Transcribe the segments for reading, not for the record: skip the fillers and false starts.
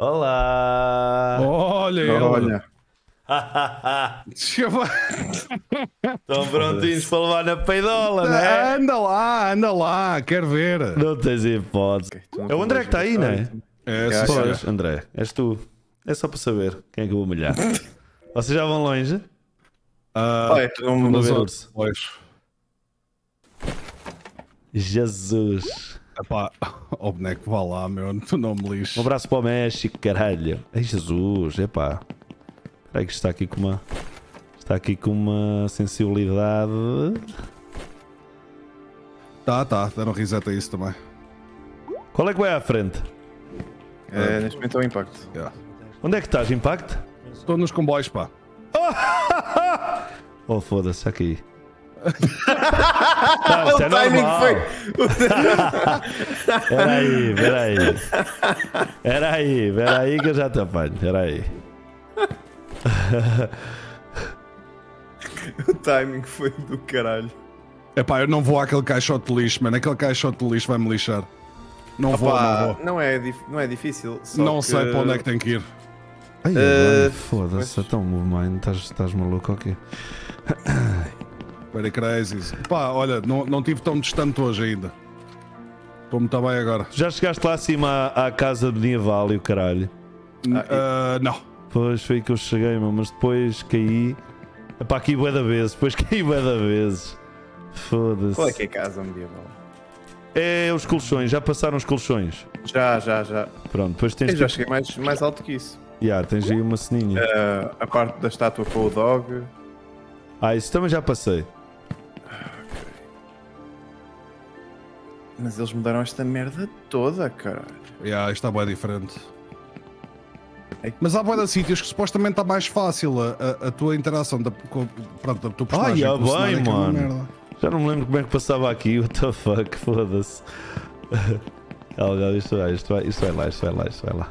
Olá! Olha ele! Olha. Estão prontinhos para levar na peidola, não é? Anda lá, quero ver. Não tens hipótese. É o André que está aí, não é? É, sim, Pois, André, és tu. É só para saber quem é que eu vou humilhar. Vocês já vão longe? Olha, tu não Vamos me ver, mas- urso. Pois. Jesus. Epá, o boneco, vá lá, meu, tu não me lixes. Um abraço para o México, caralho. Ai, Jesus, epá. Espera aí que está aqui com uma... Está aqui com uma sensibilidade... Tá, deram reset a isso também. Qual é que vai à frente? neste momento é o impacto. Yeah. Onde é que estás, Impact? Estou nos comboios, pá. Oh, foda-se, aqui. Não, isto é O timing normal. Espera aí que eu já te apanho. Espera aí. O timing foi do caralho. Epá, eu não vou àquele caixote de lixo, mano. Aquele caixote de lixo vai-me lixar. Não vou, não vou. Não é difícil. Só Não que... sei para onde é que tem que ir. Ai, Eh, foda-se, então, mãe, estás maluco ou quê? Very crazy. Pá, olha, não tive tão distante hoje ainda. Estou muito bem agora. Já chegaste lá acima à casa medieval e o caralho? Não. Pois foi aí que eu cheguei, meu, mas depois caí. Epá, aqui bué da vez, depois caí bué da vezes. Foda-se. Qual é que é a casa medieval? É os colchões, já passaram os colchões. Já. Pronto, depois tens Eu já cheguei mais alto que isso. tens aí uma ceninha. A parte da estátua com o dog. Isso também já passei. Mas eles mudaram esta merda toda, caralho. Isto está bem diferente. É. Mas há bué de sítios que supostamente está mais fácil a tua interação da tua personagem. Ai, com o cenário, bem, que é uma mano. merda. Já não me lembro como é que passava aqui, what the fuck, foda-se. Isto vai lá.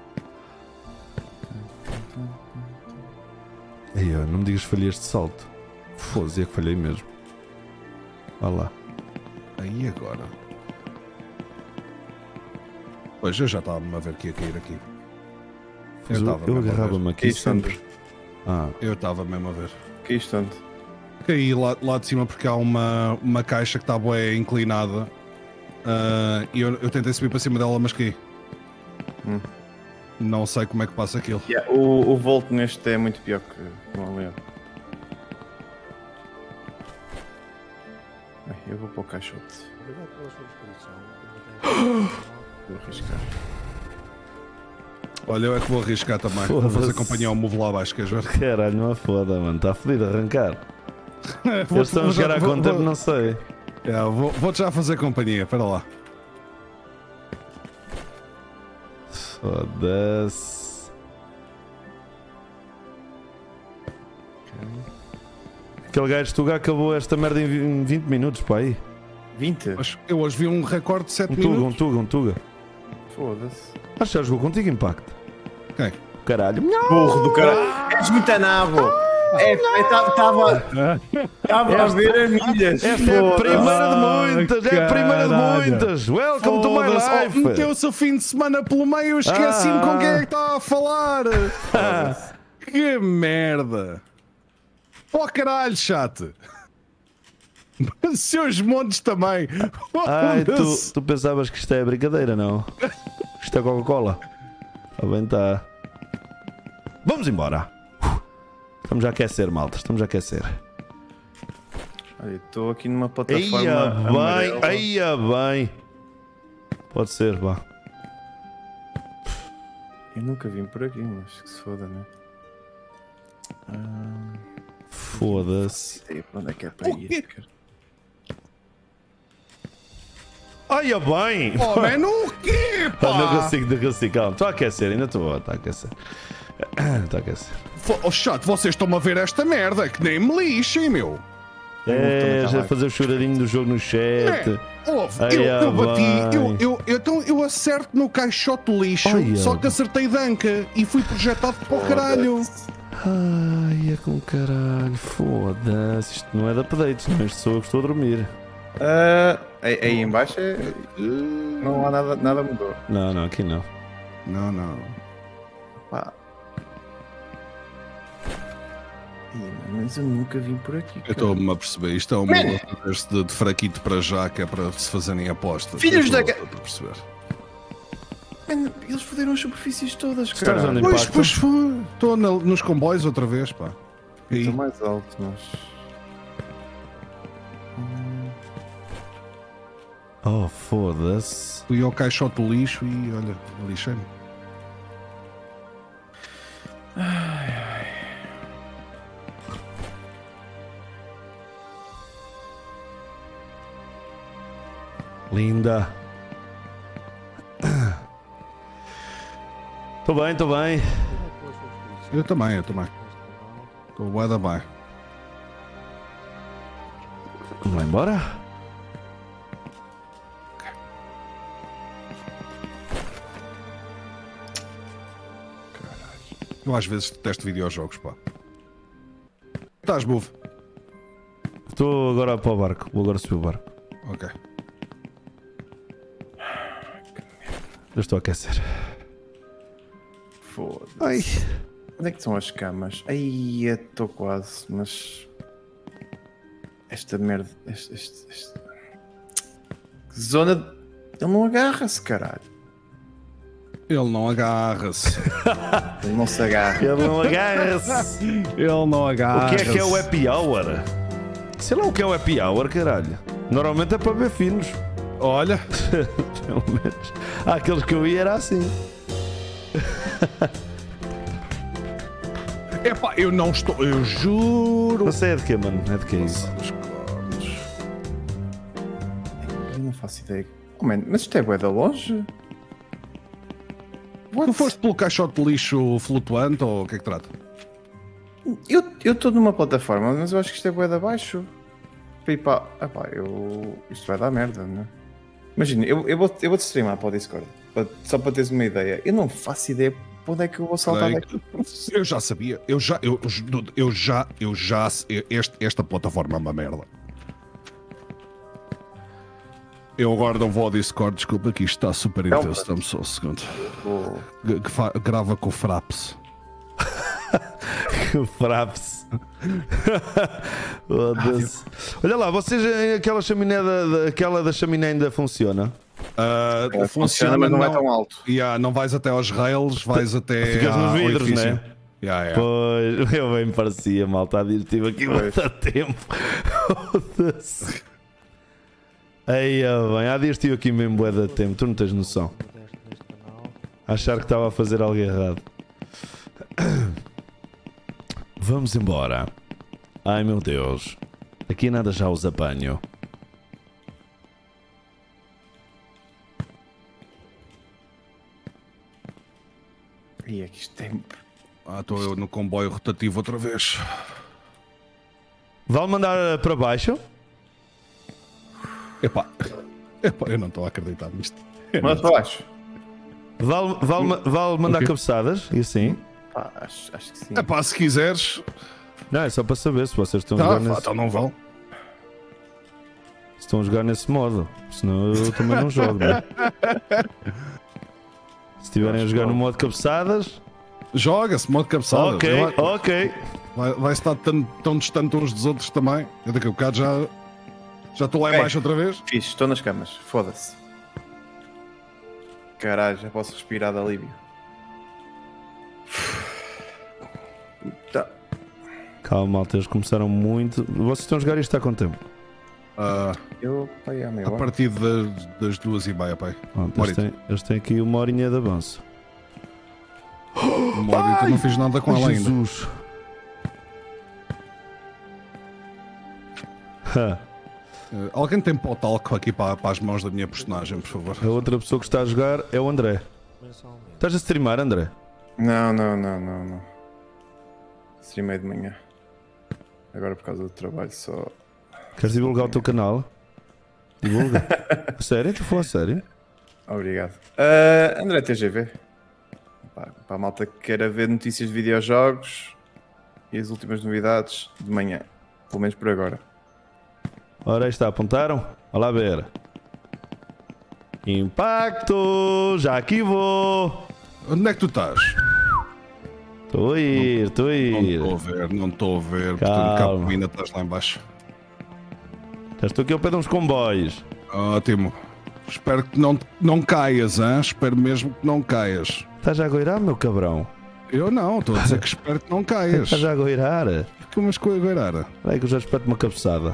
Ei, ó, não me digas que falhei este salto. Foda-se, é que falhei mesmo. Vá lá. Aí agora. Pois eu já estava-me a ver que ia cair aqui. Eu agarrava-me aqui sempre. Eu estava mesmo a ver. Que instante. Caí lá de cima porque há uma caixa que está bué inclinada. E eu tentei subir para cima dela, mas caí. Não sei como é que passa aquilo. Yeah, o volt neste é muito pior que o Leão. Eu vou para o caixote. Vou arriscar. Olha, eu é que vou arriscar também. Vou fazer companhia ao move lá abaixo, queres ver? Caralho, não é foda, mano. Está fodido a arrancar. Eles estão a chegar à conta, não sei. Vou-te já fazer companhia, espera lá. Foda-se. Aquele gajo de Tuga acabou esta merda em 20 minutos, pá aí. 20? Mas eu hoje vi um recorde de 7 Um minutos. Tuga. Foda-se. Acho que já jogou contigo, Impact. Quem? Caralho. Burro do caralho. És muito anabo. Estava a ver a milhas. Esta é a primeira de muitas, é a primeira de caralho. muitas. Welcome to my Foda-se. life. Meteu-se o fim de semana pelo meio, esqueci-me com quem é que estava a falar. Que merda. Oh caralho, chat. Seus montes também. Ai, Foda-se. tu pensavas que isto é brincadeira, não? Isto é Coca-Cola. Está bem, tá. Vamos embora. Estamos a aquecer, malta. Estamos a aquecer. Olha, estou aqui numa Eia plataforma amarela. bem, eia bem. Pode ser, vá. Eu nunca vim por aqui, mas que se foda, né? Foda-se. Sei para onde é que é para ir, cara. Eia bem. Oh, mano, o quê, pá? Não consigo, calma. Estou a aquecer, ainda estou a aquecer. Está a aquecer. Oh, chat, vocês estão-me a ver esta merda, que nem me lixem, meu. É, tá já lá. fazer o choradinho do jogo no chat. Ouve, Ai, eu bati, bem. então eu acerto no caixote de lixo, Ai, só ai. que acertei danca e fui projetado para o caralho. Ai, é com caralho. Foda-se. Isto não é de updates, não. Isto sou eu que estou a dormir. Aí em baixo não há nada mudou. Não, aqui não. Não. Pá. Ih, mas eu nunca vim por aqui. Eu cara. estou-me a perceber. Isto é uma luta de fraquito para já, que é para se fazerem apostas. Filhos Eu da estou a perceber. Mano, eles foderam as superfícies todas, Estás cara. onde? Pois, Impacto. pois foi. Estou nos comboios outra vez, pá. E Estou mais alto, mas. Oh, foda-se. fui ao caixote do lixo e olha, lixei-me. Linda. Tô bem, tô bem. Eu também. Estou bué da bem. Vamos lá embora? Eu às vezes detesto videojogos, pá. Estás, Move? Estou agora para o barco. Vou agora subir o barco. Ok. Eu estou a aquecer. Foda-se. Ai. Onde é que estão as camas? Ai, estou quase, mas. Esta merda. Que zona. Ele não agarra-se, caralho. Ele não agarra-se. Ele não se agarra. Ele não agarra-se. Ele não O agarra-se. que é o happy hour? Sei lá o que é o happy hour, caralho. Normalmente é para ver finos. Olha, Pelo menos. Há aqueles que eu ia era assim. epá, eu não estou. Eu juro. Não sei é de quê, mano. É de que é isso? Os cornos. Eu não faço ideia. Oh, man, mas isto é bué da longe? Tu foste pelo caixote de lixo flutuante ou o que é que trata? Eu estou numa plataforma, mas eu acho que isto é bué de abaixo. Pipa. Epá, isto vai dar merda, não é? Imagina, eu vou-te streamar para o Discord. Só para teres uma ideia. Eu não faço ideia para onde é que eu vou saltar daqui. Eu já sabia. Esta plataforma é uma merda. Eu agora não vou ao Discord, desculpa, que isto está super Não, intenso. Dá-me só um segundo. Vou- Grava com o Fraps. Fraps. Foda-se. Olha lá, vocês aquela chaminé aquela da chaminé ainda funciona? funciona, mas não é tão alto. Não vais até aos rails, vais até. Ficas nos ao vidros, edifício. né? Yeah. Pois, eu bem me parecia, malta. Estive aqui muito tempo. Foda-se. Aí, bem, há dias estive aqui mesmo bué de tempo, tu não tens noção. Achar que estava a fazer algo errado. Vamos embora. Ai meu Deus. Aqui nada já os apanho. E é que isto é. Estou eu no comboio rotativo outra vez. Vale mandar para baixo? Epá, eu não estou a acreditar nisto. Mas para baixo. Vale mandar Ok. cabeçadas? E assim? Pá, acho que sim. Epá, se quiseres. Não, é só para saber se vocês estão a jogar nesse... Então não vão. Se estão a jogar nesse modo. Senão eu também não jogo, né? Se estiverem a jogar no modo cabeçadas. Joga-se, modo cabeçada. Ok, ok. Vai estar tão distante uns dos outros também. Eu daqui a bocado já estou lá em É. baixo outra vez. Fixe, estou nas camas. Foda-se. Caralho, já posso respirar de alívio. Tá. Calma, malta, eles começaram muito. Vocês estão a jogar isto há quanto tempo? Eu, pá, é meia A hora. partir das 2h30, pai. Pronto, eles têm aqui uma horinha de avanço. Uma hora e não fiz nada com ela ainda. Jesus. Ha, Alguém tem pó talco aqui para as mãos da minha personagem, por favor? a outra pessoa que está a jogar é o André. Estás a streamar, André? Não. Streamei de manhã. Agora por causa do trabalho só. Queres divulgar o teu canal? Divulga. A sério? Tu falas a sério? Obrigado. André TGV. Para a malta que queira ver notícias de videojogos e as últimas novidades de manhã. Pelo menos por agora. Ora, aí está, apontaram? Olha lá ver. Impacto! Já aqui vou! Onde é que tu estás? Estou a ir, estou a Não ir. estou a ver, não estou a ver. Calma. Portanto, Cabo ainda estás lá em baixo. Já estou aqui ao pé de uns comboios. Ótimo. Espero que não caias, hein? Espero mesmo que não caias. Estás já a goirar, meu cabrão? Eu não, estou a dizer que espero que não caias. Estás já a goirar? Como as coisas agora? Espera aí que eu já espeto uma cabeçada.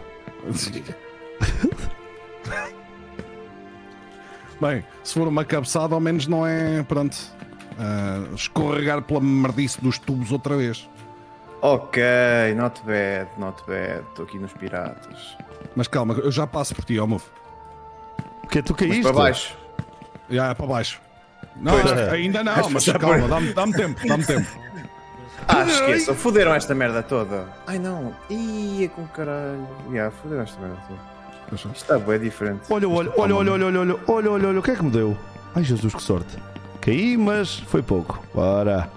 Bem, se for uma cabeçada, ao menos não é, pronto, escorregar pela merdice dos tubos outra vez. Ok, not bad, not bad. Estou aqui nos piratas. Mas calma, eu já passo por ti, ó, move. Porque tu Mas caíste? para baixo. Já, para baixo. Não, Pois. ainda não, mas calma, dá-me tempo, dá-me tempo. Esqueçam, foderam esta merda toda. Ai não, ia com caralho. Foderam esta merda toda. Isto está bem diferente. Olha, olha, o que é que me deu? Ai Jesus, que sorte. Caí, mas foi pouco. Bora.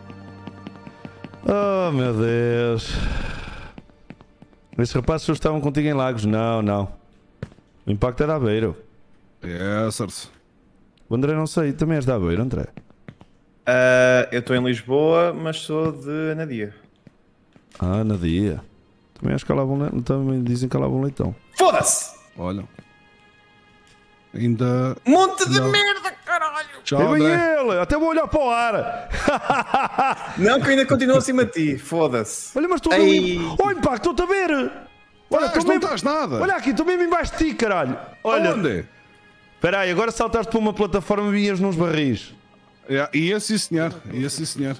Oh meu Deus. Esses rapazes só estavam contigo em Lagos. Não, não. O impacto é da Aveiro. Yes, O André não sei, também és da Aveiro, André. Eu estou em Lisboa, mas sou de Anadia. Ah, na dia. Também acho que também dizem que calavam leitão. Foda-se! olha. Ainda. Monte de Não. merda, caralho! Tchau, É bem André. ele, até vou olhar para o ar. Não, que eu ainda continuo acima de ti, foda-se. Olha, mas estou Ei. mesmo. Oh, impacto, estou-te a ver. Olha, Estás, não estás nada. Olha aqui, estou mesmo embaixo de ti, caralho. Olha. Onde? Espera aí, agora saltaste para uma plataforma e vinhas nos barris. Ia sim, senhor. Ia sim, senhor.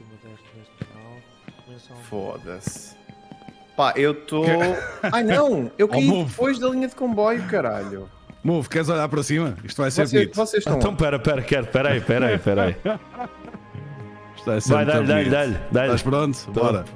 Foda-se. Pá, eu estou. Ai não! Eu caí move. depois da linha de comboio, caralho. Move, queres olhar para cima? Isto vai ser Vocês, bonito. vocês estão. Então, espera aí. Isto vai ser Vai, muito dá-lhe, bonito. dá-lhe. Estás pronto? Bora.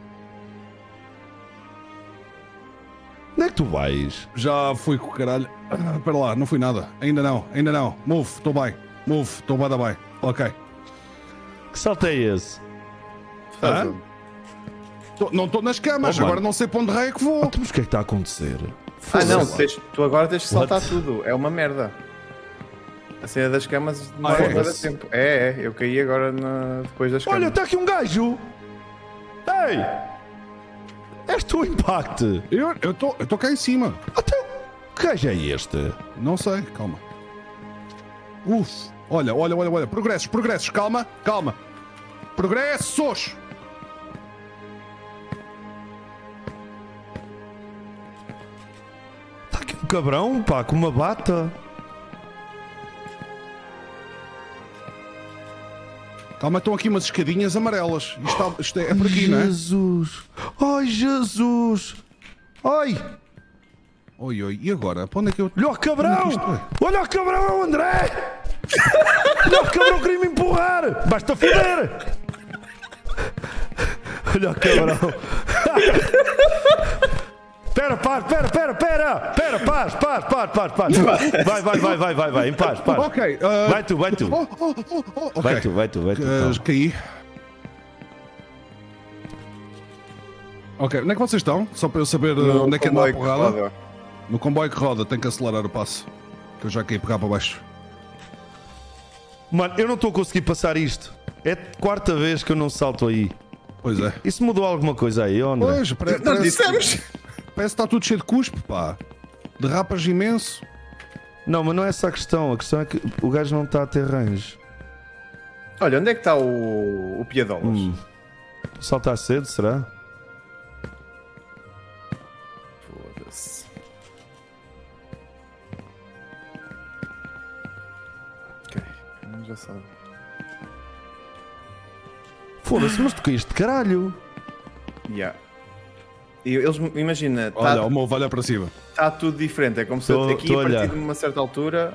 Onde é que tu vais? Já fui com o caralho. Espera lá, não fui nada. Ainda não. Move, estou bem. Move, estou bem. Ok. Que salto é esse? Faz Hã? Não estou nas camas, Oh, mano. agora não sei para onde raio é que vou. Então, mas o que é que está a acontecer? Ah não, Foda-se. tu agora tens que saltar What? tudo. É uma merda. A cena das camas não Ah, é? vai dar tempo. Eu caí agora depois das Olha, camas. está aqui um gajo. Ei! És tu, Impact. Eu estou cá em cima. Até que gajo é este? Não sei, calma. Olha. Progressos, calma. Progressos! Está aqui um cabrão, pá, com uma bata. Calma, estão aqui umas escadinhas amarelas. Isto é por aqui, não é? Jesus. Ai, Jesus. Ai. Oi, e agora? Para onde é que eu. Olha o Onde é cabrão. que isto é? Olha o cabrão, André. Olha o cabrão, queria me empurrar. Basta foder. Olha o cabrão. Pera, paz. Vai, em paz. Ok. Vai tu. Ok. Vai tu. Calma. Caí. Ok, onde é que vocês estão? Só para eu saber onde é que anda a comboio que porrada. roda. No comboio que roda, tem que acelerar o passo. Que eu já caí pegar para baixo. Mano, eu não estou a conseguir passar isto. É a quarta vez que eu não salto aí. Pois é. Isso mudou alguma coisa aí, André? Pois, Nós parece dissemos. que está tudo cheio de cuspe, pá. Derrapas imenso. Não, mas não é essa a questão. A questão é que o gajo não está a ter range. Olha, onde é que está o Piadolas? Saltar cedo, será? Foda-se. Ok, já sabe. Foda-se, mas tu caíste de caralho. E eles, imagina, Olha, o meu olha para cima. está tudo diferente. É como se eu Tô aqui, a a olhar. partir de uma certa altura.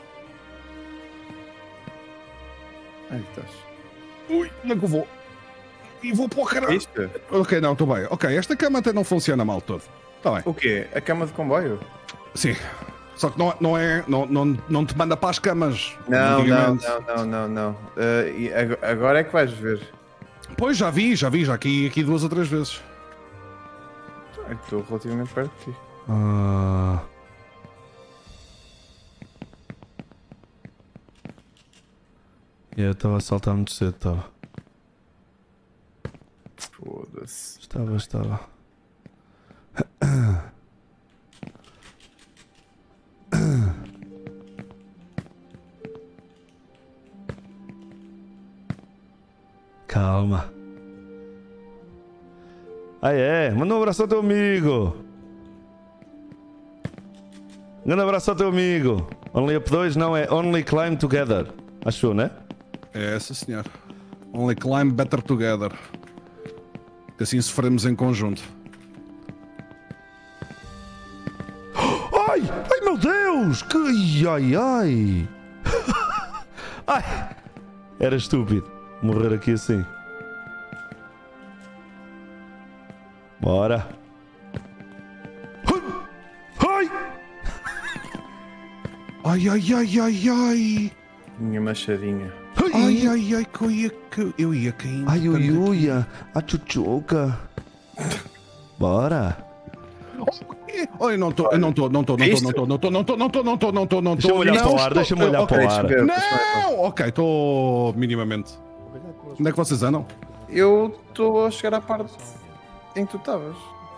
Ai, estás. Ui, onde é que eu vou? E vou para o caralho. Isto? Ok, não, estou bem. Ok, esta cama até não funciona mal todo. Está bem. O quê? A cama de comboio? Sim. Só que não te manda para as camas. Não. antigamente. E agora é que vais ver. Pois, já vi, já caí aqui 2 ou 3 vezes. Estou relativamente perto de ti. Eu estava a saltar muito cedo, estava. Foda-se. Estava. Calma. Manda um abraço ao teu amigo. Grande abraço ao teu amigo. Only Up 2 não é Only Climb Together. Achou, né? É essa, senhor. Only climb better together. Que assim sofremos em conjunto. Ai meu Deus! Que ai! Ai! Era estúpido morrer aqui assim. Bora! Ai! Minha machadinha. Ai, que eu ia caindo. Ai, uia, a chuchuca. Bora! Ai, não tô. Deixa-me olhar para o ar, deixa-me olhar para o ar. Não! Ok, estou minimamente. Onde é que vocês andam? Eu estou a chegar à parte em que tu estavas.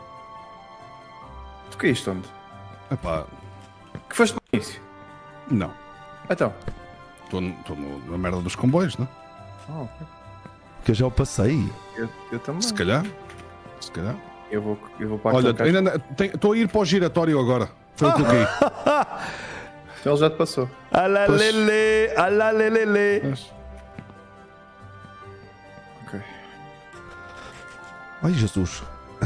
Tu caíste onde? Epá, Que foste no início? não. Então. Estou na merda dos comboios, não? Ok. Que eu já o passei. Eu também. Se calhar. Eu vou para Olha, aquele ainda estou a ir para o giratório agora. Foi o que eu caí. Então ele já te passou. Alalele. Ok. Ai, Jesus.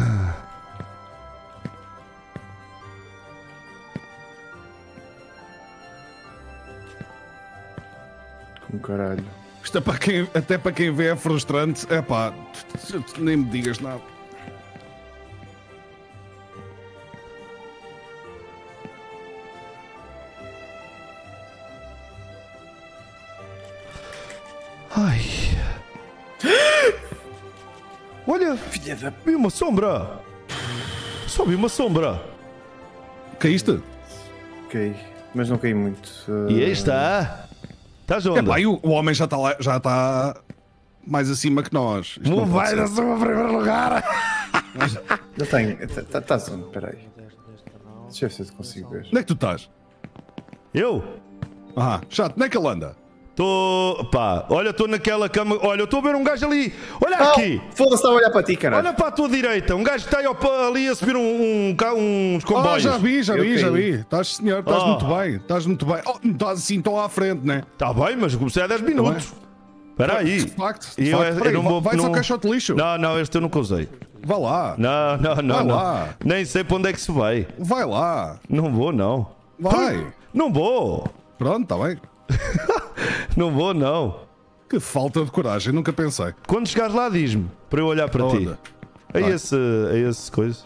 Com caralho. Isto é para quem, até para quem vê é frustrante. É pá, nem me digas nada. Ai. Olha, Filha da... vi uma sombra. Só vi uma sombra. Caíste? Ok. Mas não caí muito. E aí está. Estás É onde? pá, e o homem já está mais acima que nós. Isto Não pode vai ser. dar só a primeiro lugar. Eu tenho. Estás onde? Espera aí. Deixa eu ver se eu consigo ver. Onde é que tu estás? Eu? Ah, chato, onde é que ele anda? Estou. Pá, olha, estou naquela cama. Olha, eu estou a ver um gajo ali. Olha aqui. Foda-se, estava a olhar para ti, caralho. Olha para a tua direita. Um gajo que está aí ali a subir uns Ah, comboios. já vi. Eu caí. Estás, senhor, estás Oh. muito bem. Estás muito bem. Oh, estás assim tão à frente, né? Está bem, mas comecei há 10 minutos. Espera aí. De facto. E eu Peraí, não vou- vais ao não- caixote de lixo. Não, este eu nunca usei. Vá lá. Não. Vai lá. Nem sei para onde é que se vai. Vai lá. Não vou, não. Vai. Não vou. Pronto, está bem. Não vou, não. Que falta de coragem, nunca pensei. Quando chegares lá, diz-me. Para eu olhar para Onde? ti. É Vai. esse coisa.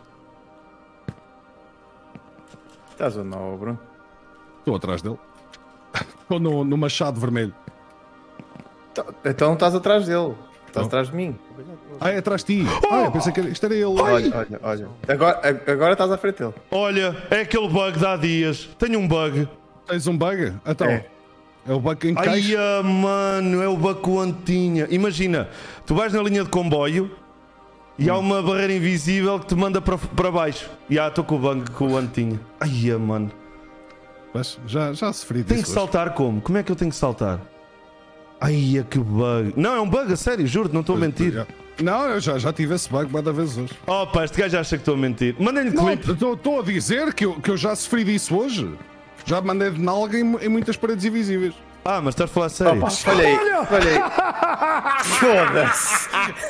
Estás onde não, Bruno? Estou atrás dele. Estou no machado vermelho. Então estás atrás dele. Estás atrás de mim. Ah, é atrás de ti. Ah, eu pensei que isto era ele. Olha. Agora estás à frente dele. Olha, é aquele bug de há dias. Tenho um bug. Tens um bug? Então. É. É o bug em Ai, caixa. mano, é o bug com antinha. Imagina, tu vais na linha de comboio e há uma barreira invisível que te manda para baixo. E estou com o bug com o antinha. Ai, mano. Mas já sofri disso. Tenho que hoje. saltar como? Como é que eu tenho que saltar? Ai, que bug. Não, é um bug, a sério, juro-te, não estou a mentir. Não, eu já tive esse bug muitas vezes hoje. Oh, pá, este gajo acha que estou a mentir. Mandem-lhe Não, clipe. estou a dizer que eu já sofri disso hoje. Já mandei de nalga em muitas paredes invisíveis. Ah, mas estás a falar sério? Opa, falhei. Foda-se.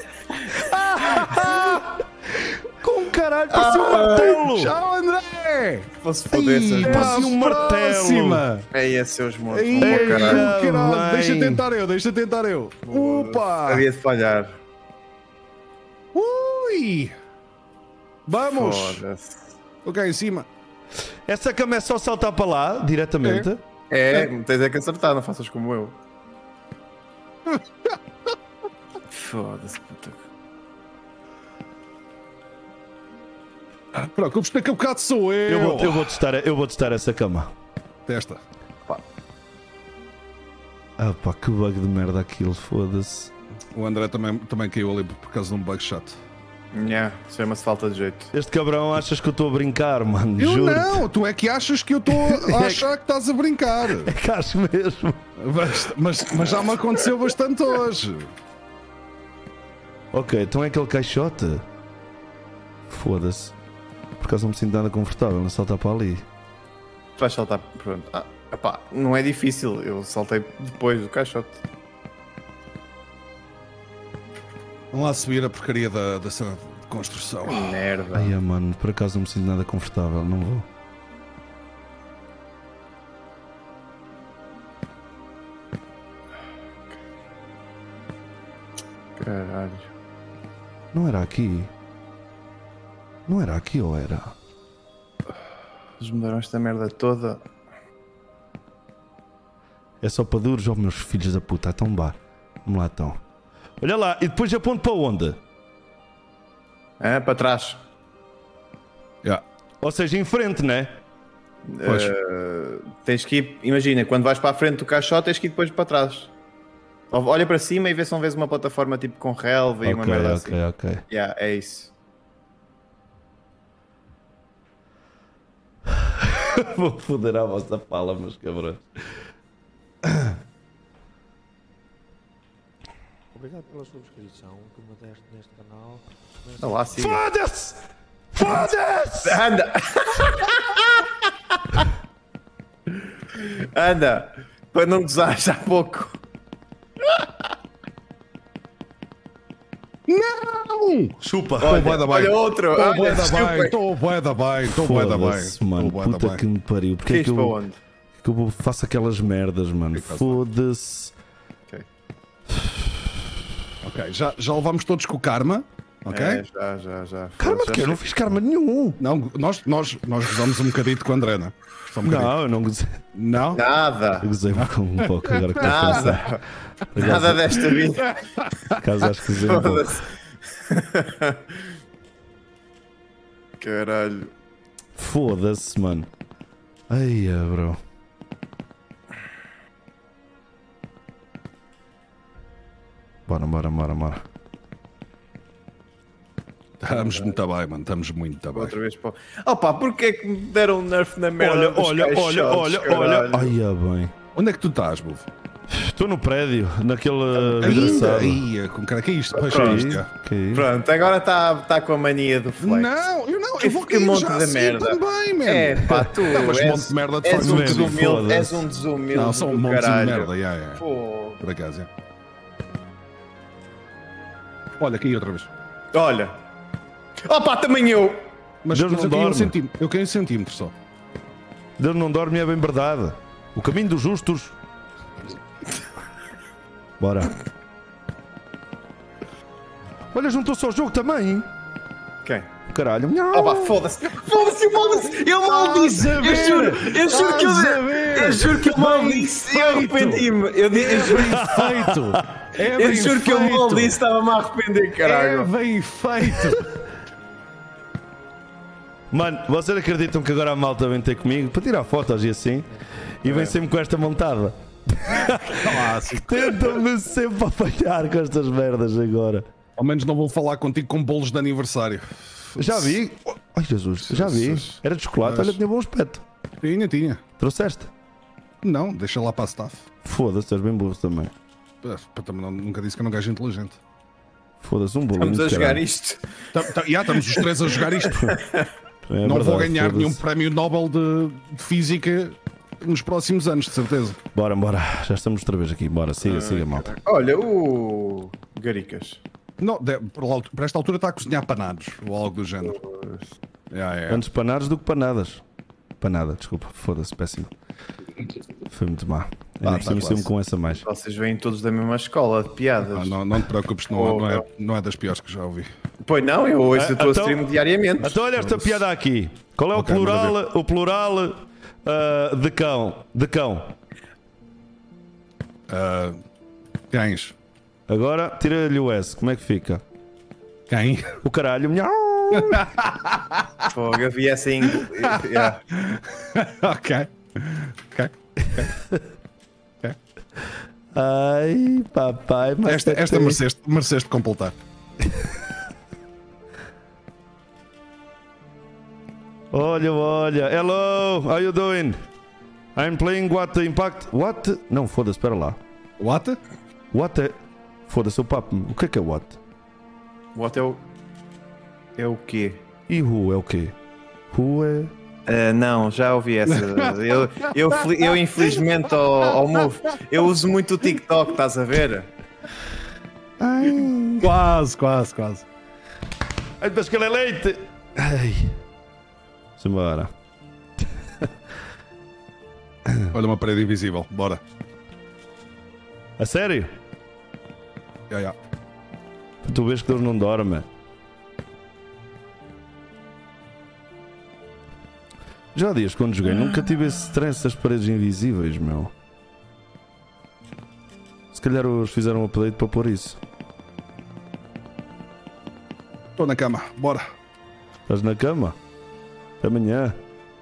Com caralho, parecia um martelo. Tchau, André! Vou-se foder essas Ai, parecia um martelo. Próxima. É esses seus montes. Ei, Vão para o caralho. caralho. mãe. Deixa tentar eu. Opa! Havia de falhar. Ui! Vamos! Foda-se. Ok, em cima. Essa cama é só saltar para lá, diretamente. Tens é que acertar, não faças como eu. Foda-se, puta. Preocupes, daqui a bocado sou eu. Eu vou testar essa cama. Testa. Ah pá, que bug de merda aquilo, foda-se. O André também caiu ali por causa de um bug chato. Chama-se falta de jeito. Este cabrão achas que eu estou a brincar, mano? Eu Juro-te. não, tu é que achas que eu estou a achar que estás a brincar. É que acho mesmo. Mas já me aconteceu bastante hoje. Ok, então é aquele caixote. Foda-se. Por acaso não me sinto nada confortável em saltar para ali. Tu vais saltar. Pronto. Epá, não é difícil. Eu saltei depois do caixote. Vamos lá subir a porcaria da cena de construção. Merda. Ai, mano, por acaso não me sinto nada confortável, não vou. Caralho. Não era aqui. Não era aqui ou era? Eles mudaram esta merda toda. É só para duros, ó meus filhos da puta, então vá. Vamos lá então. Olha lá, e depois aponto para onde? É, para trás. Yeah. Ou seja, em frente, né? Pois. Tens que ir, imagina, quando vais para a frente do caixote, tens que ir depois para trás. Olha para cima e vê se não vês uma plataforma tipo com relva e uma merda assim. Ok. Yeah, é isso. Vou foder a vossa fala, meus cabrões. Obrigado pela subscrição que me deste neste canal. Olha lá, siga. Foda-se! Foda-se! Anda! Anda! Para não gozares há pouco. Não! Chupa! bué da bem. Olha outro! Estou bué Olha, da bem, desculpa. estou bué da bem, estou bué da bem. Foda-se, mano. Estou bué da Puta bem. que me pariu. Porque é Isto que para eu, onde? que eu faço aquelas merdas, mano? que faz? Foda-se. Ok. Ok, já levámos todos com o karma, ok? É, já. Karma de quê? Eu não fiz karma nenhum. Não, nós gozamos um bocadito com o André, não? Só um bocadinho. Não, eu não gozei. Não? Nada! Eu gozei um pouco agora que estou a pensar. Nada! Nada desta vida. Caso acho que gozei um pouco. Foda-se. Caralho. Foda-se, mano. Ai, bro. Bora. Estamos muito bem, mano. Estamos muito bem. Outra vez para. Opa, porquê é que me deram um nerf na merda? dos caixotes, caralho? Ai, bem. Onde é que tu estás, Buf? Estou no prédio, naquele vidraçado. Ainda? Com cara que é isto? Pois Pronto. é isto, já. Que isso? Pronto, agora está com a mania do flex. Não, eu Que vou que cair monte já de assim merda. também, mano. É, pá, tu Não, mas és, monte de merda de és forma um mesmo, desumilde, foda-se. és um desumilde Não, são um do monte de caralho. merda, já. Pô. Por acaso, é. Olha, aqui outra vez. Olha. Opa, também eu. Mas, Deus mas não eu caí um dorme. centímetro. Eu caí um centímetro só. Deus não dorme, é bem verdade. O caminho dos justos. Bora. Olha, juntou-se ao jogo também. Quem? Caralho. Opa, foda-se. Foda-se. Eu mal disse. Eu juro que eu mal disse. Eu arrependi-me. Eu juro. Feito! É Eu juro que eu mal disse. Estava-me a arrepender, É caralho. bem feito! Mano, vocês acreditam que agora a malta vem ter comigo para tirar fotos e assim? E vem sempre com esta montada. Tentam-me sempre apanhar com estas merdas agora. Ao menos não vou falar contigo com bolos de aniversário. Já vi. Ai Jesus, já vi. Jesus. Era de chocolate, Mas- olha, tinha bom aspecto. Tinha. Trouxeste? Não, deixa lá para a staff. Foda-se, és bem burro também. Também nunca disse que eu não gajo inteligente. Foda-se, um bolinho. Estamos a de jogar caralho. isto. Estamos os três a jogar isto. É Não vou verdade, ganhar foda-se. nenhum prémio Nobel de Física nos próximos anos, de certeza. Bora, já estamos outra vez aqui. Bora, siga, malta. Olha, o Garicas. Não, para esta altura está a cozinhar panados ou algo do género. Antes panados do que panadas. Panada, desculpa, foda-se, péssimo. Foi muito má. Tá Sempre quase. com essa mais. Vocês vêm todos da mesma escola de piadas. Não te preocupes, não é das piores que já ouvi. Pois não, eu ouço a tua então- stream diariamente. Então olha esta piada aqui. Qual é Ok, o plural de cão? De cão. Cães. Agora tira-lhe o S. Como é que fica? Quem? O caralho. Miau. Fogo, eu vi essa em inglês. Yeah. Ok. Ai, papai. Mas Esta mereceste completar. Olha, olha. Hello, how you doing? I'm playing what impact. What? Não, foda-se, espera lá. What? What é. Foda-se, o papo. O que é what? What é o. É o quê? E who é o quê? Who é. Não, já ouvi essa. Eu infelizmente ao Move, eu uso muito o TikTok, estás a ver? Ai. Quase, quase, quase. Ai, mas que ele é leite! Ai. Simbora. Olha uma parede invisível, bora. A sério? Ya, ya. Tu vês que Deus não dorme. Já há dias quando joguei, nunca tive esse stress das paredes invisíveis, meu. Se calhar eles fizeram um update para pôr isso. Estou na cama, bora. Estás na cama? Até amanhã.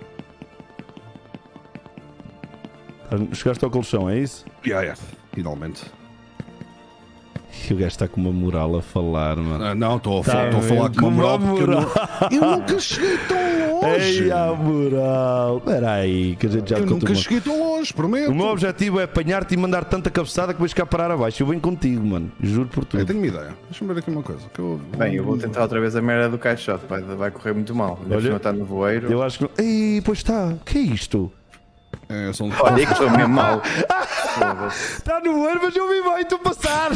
Chegaste ao colchão, é isso? Ya, ya. Finalmente. E o gajo está com uma moral a falar, mano. Não, estou a Tá falar bem, com uma moral porque moral. eu nunca cheguei tão longe. Ei, a moral. Espera aí, que a gente já Eu contou nunca uma... cheguei tão longe, prometo. O meu objetivo é apanhar-te e mandar tanta cabeçada que vais cá parar abaixo. Eu venho contigo, mano. Juro por Eu tudo. tenho uma ideia. Deixa-me ver aqui uma coisa. Bem, eu vou tentar outra vez a merda do caixote, vai correr muito mal. Olha, Olha, está no voeiro. Eu acho que... Ei, pois está. Que é isto? É, são... Olha que estou mesmo mal. Está no ar, mas eu vi bem tu passar.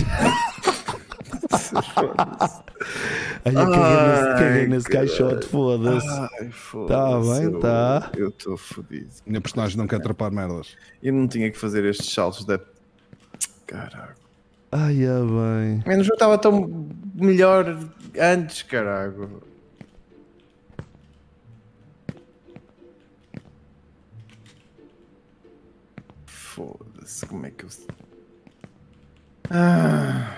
Ai, eu caguei nesse caixote, foda-se. Ai, Tá foda-se, bem, tá. Eu estou fodido. Minha personagem não quer atrapar merdas. Eu não tinha que fazer estes saltos da. Caralho. Ai, é bem. Menos eu estava tão melhor antes, caralho. Foda-se, como é que eu. Ah.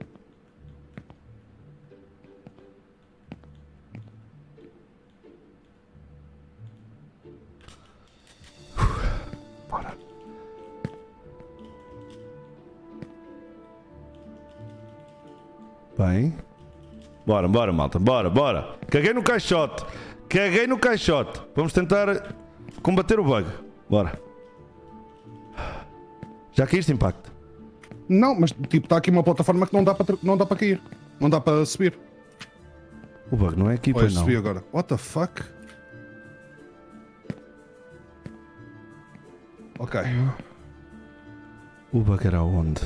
Bora. Bem. Bora, bora, malta. Bora, bora. Caguei no caixote. Caguei no caixote. Vamos tentar combater o bug. Bora. Já caíste, Impacto? Não, mas tipo, está aqui uma plataforma que não dá para cair. Não dá para subir. O bug não é aqui, Olha, pois não. subi agora. What the fuck? Ok. O bug era onde?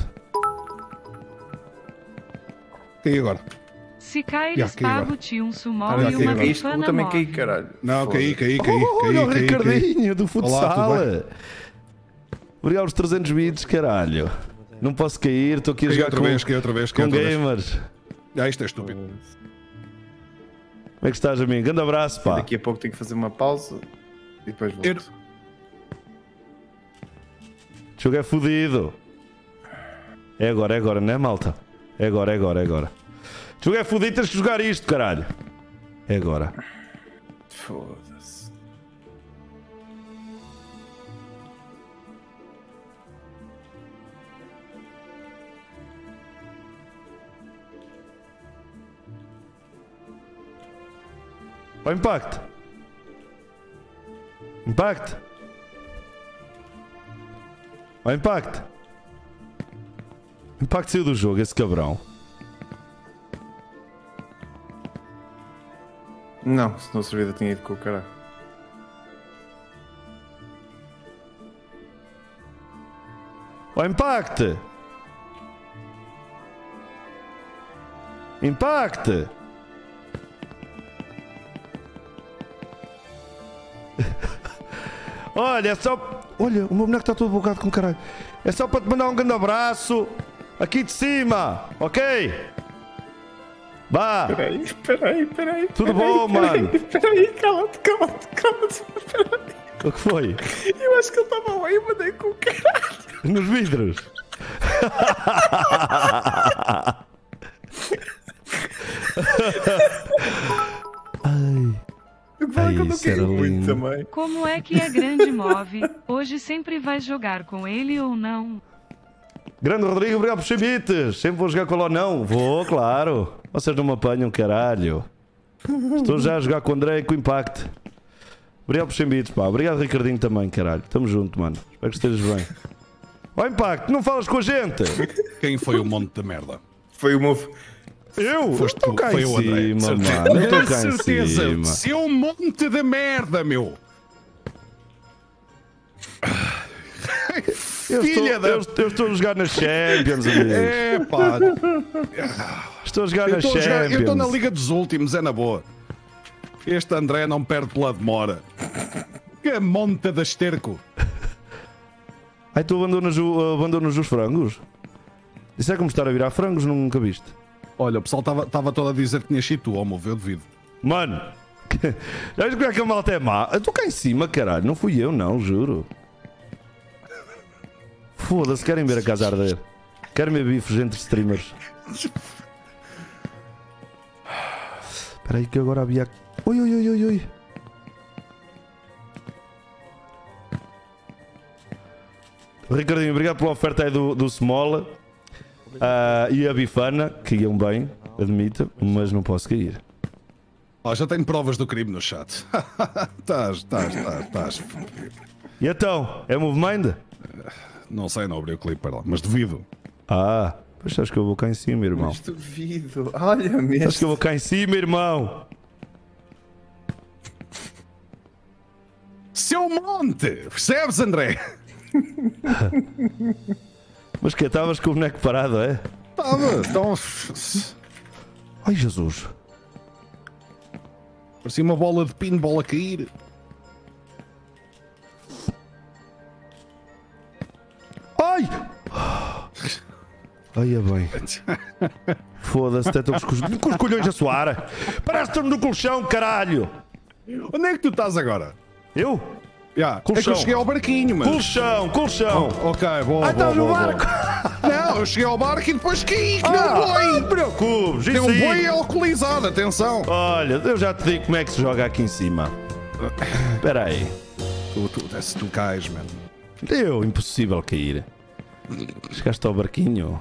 Caí agora. Se cair Já, aqui agora. espago-te um sumol Cara, e aqui uma agora. isto, eu bifana também caí, morre. caralho. Não, caí. Olha o caí. Ricardinho do futsal. Olá, tudo Obrigado aos 300 bits, caralho. Não posso cair, estou aqui a Caí jogar outra com, vez, caí outra vez. com gamers. Ah, isto é estúpido. Como é que estás, amigo? Grande abraço, pá. Daqui a pouco tenho que fazer uma pausa e depois volto. Eu- O jogo é fodido. É agora, não é, malta? É agora. O jogo é fodido, tens que jogar isto, caralho. É agora. Foda-se. Ó, Impact. Impact. Ó, Impact. Impact saiu do jogo, esse cabrão. Não, se não o servidor tinha ido com o caralho. Ó, Impact. Impact. Olha, é só... Olha, o meu boneco está todo bugado com caralho. É só para te mandar um grande abraço. Aqui de cima, ok? Vá. Peraí. Tudo bom, mano? Peraí, cala-te. Peraí. O que foi? Eu acho que ele estava lá e eu mandei com o caralho. Nos vidros. Ai. Ai, quando eu isso era caí muito lindo. também. Como é que a grande move? Hoje sempre vais jogar com ele ou não? Grande Rodrigo, obrigado por 100 bits. Sempre vou jogar com ele ou não? Vou, claro. Vocês não me apanham, caralho. Estou já a jogar com o André e com o Impact. Obrigado por 100 bits, pá. Obrigado, Ricardinho, também, caralho. Tamo junto, mano. Espero que estejas bem. Ó, Impacto, não falas com a gente! Quem foi o monte de merda? Foi o meu. Eu? Foste Estou tu, cá foi em o André, cima, certeza. mano. Não estou cá em certeza. cima. Seu monte de merda, meu. Filha da... Eu estou a jogar na Champions, amigo. É, pá. Estou a jogar na Champions. Eu estou na Liga dos Últimos, é na boa. Este André não perde pela demora. Que monta de esterco. Ai, tu abandonas os frangos? Isso é como estar a virar frangos, nunca viste? Olha, o pessoal estava todo a dizer que tinha sido tu, homem, eu devido. Mano, já viste como é que a malta é má? Eu estou cá em cima, caralho. Não fui eu, não, juro. Foda-se, querem ver a casa arder. Querem ver bifes entre streamers. Espera aí que agora havia... Ui, ui, ui, ui, ui. Ricardinho, obrigado pela oferta aí do Small. E a bifana, que iam bem, admito, mas não posso cair. Já tenho provas do crime no chat. Estás. E então, é Move Mind? Não sei, não abri o clipe para lá, mas devido. Pois acho que eu vou cá em cima, irmão. Mas duvido. Olha mesmo. Acho que eu vou cá em cima, irmão. Seu monte! Percebes, André? Mas que estavas com o boneco parado, é? Estava, então. Ai, Jesus. Parecia uma bola de pinball a cair. Ai! Ai, é bem. Foda-se, até estou com os colhões a suar. Parece-me no colchão, caralho. Onde é que tu estás agora? Eu? É que Colchão. eu cheguei ao barquinho, mas. Colchão. Ok, boa. Estás no barco. Não, eu cheguei ao barco e depois caí, que nem um Não boi. te preocupes. Tem Isso um aí. boi alcoolizado, atenção. Olha, eu já te digo como é que se joga aqui em cima. Espera aí. Se tu cais, mano. Impossível cair. Chegaste ao barquinho.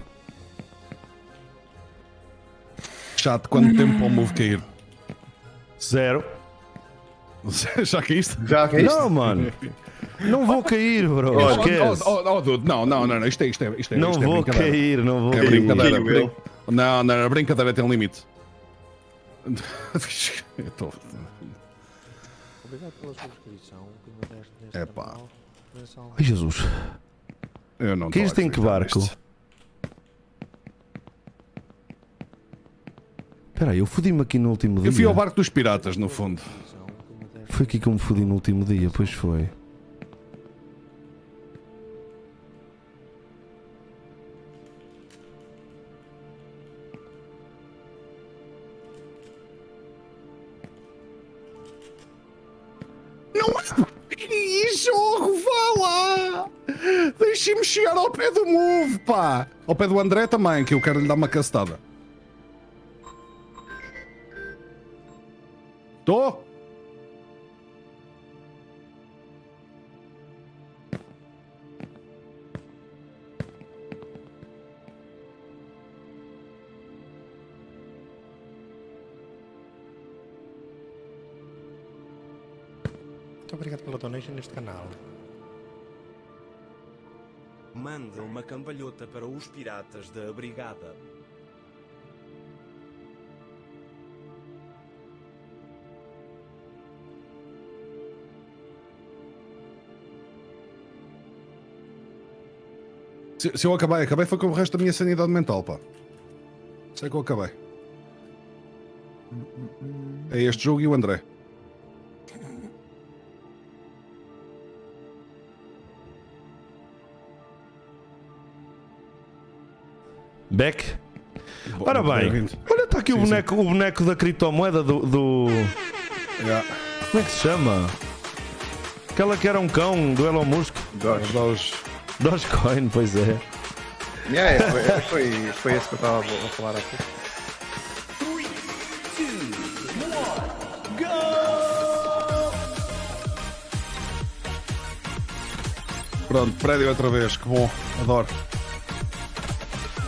Chato, quanto tempo para o move cair? 0. Já caíste? Já que é isto? Não, mano. Não vou cair, bro. Esquece. Dude, não, isto é Não isto é vou brincadeira. cair, não vou É cair. brincadeira. Will. Não, a brincadeira tem um limite. Eu tô- Obrigado pela subscrição que me deste neste Epá. canal. Mensal. Ai, Jesus. Eu não Caíste tô a em que acreditar barco? nisto. Espera aí, eu fodi-me aqui no último dia. Eu fui ao barco dos piratas, no fundo. Foi aqui que eu me fodi no último dia, pois foi. Não. Ih, jogo, vá lá! Deixe-me chegar ao pé do Move, pá! Ao pé do André também, que eu quero lhe dar uma castada. Tô? Muito obrigado pela donation neste canal. Manda uma cambalhota para os piratas da Brigada. Se eu acabei foi com o resto da minha sanidade mental, pá. Sei que eu acabei. É este jogo e o André. Beck? Ora bem, olha, está aqui o boneco da criptomoeda do. Yeah. Como é que se chama? Aquela que era um cão do Elon Musk. Dogecoin, pois é. Foi esse que eu estava a falar aqui. Pronto, prédio outra vez, que bom, adoro.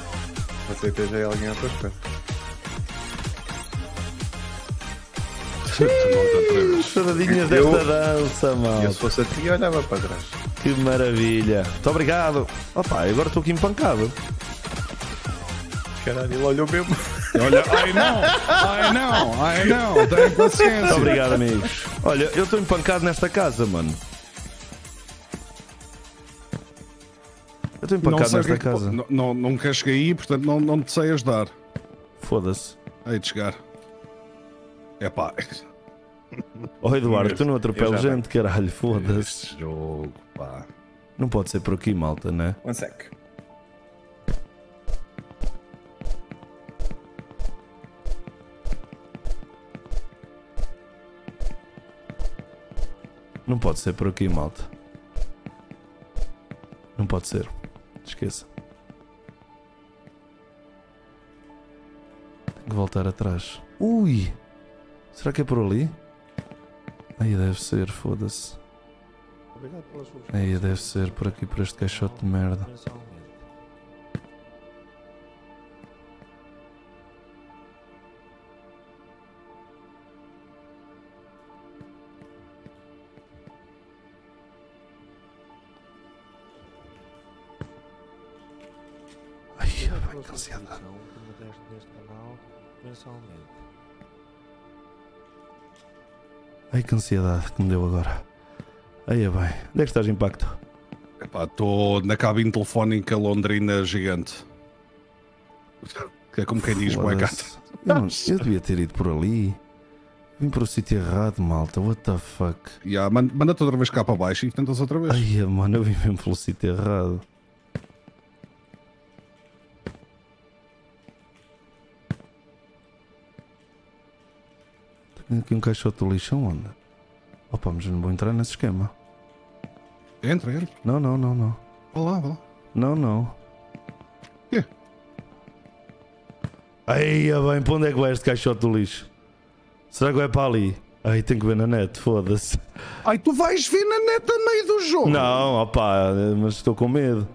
Você esteja alguém à tua espera. Tu não te atreves. Choradinhas desta dança, Eu malta. se fosse a ti, olhava para trás. Que maravilha. Muito obrigado. Opa, agora estou aqui empancado. Caralho, ele olhou mesmo. Olha, ai não, tenha paciência. Muito obrigado, amigos. Olha, eu estou empancado nesta casa, mano. Eu estou Não empancado sei o que nesta é que... casa. Não queres cair, portanto não te sei ajudar. Foda-se. Hei de chegar. Epá. Oh, Eduardo, tu não atropelas já gente, caralho. Foda-se. Este jogo, pá. Não pode ser por aqui, malta, né? One sec. Não pode ser por aqui, malta. Não pode ser. Esqueça. Tenho que voltar atrás. Ui! Será que é por ali? Aí deve ser, foda-se. Obrigado pela sua Aí deve ser por aqui, por este caixote de merda. mensalmente. Ai, Obrigado vai, pela que sua ansiedade. subscrição que me deste neste canal mensalmente. Ai, que ansiedade que me deu agora. Aí é bem. Onde é que estás, Impacto? Epá, estou na cabine telefónica londrina gigante. Que é como quem diz, moecata. Foda-se. Eu devia ter ido por ali. Vim para o sítio errado, malta. What the fuck? Manda-te outra vez cá para baixo e tentas outra vez. Ai, mano, eu vim mesmo pelo sítio errado. Tenho aqui um caixote de lixo onde? Opa, mas eu não vou entrar nesse esquema. Entra. Não. Vá lá. Não. Quê? Ai, bem, para onde é que vai este caixote do lixo? Será que vai para ali? Ai, tenho que ver na net, foda-se. Ai, tu vais ver na net a meio do jogo. Não, opá, mas estou com medo.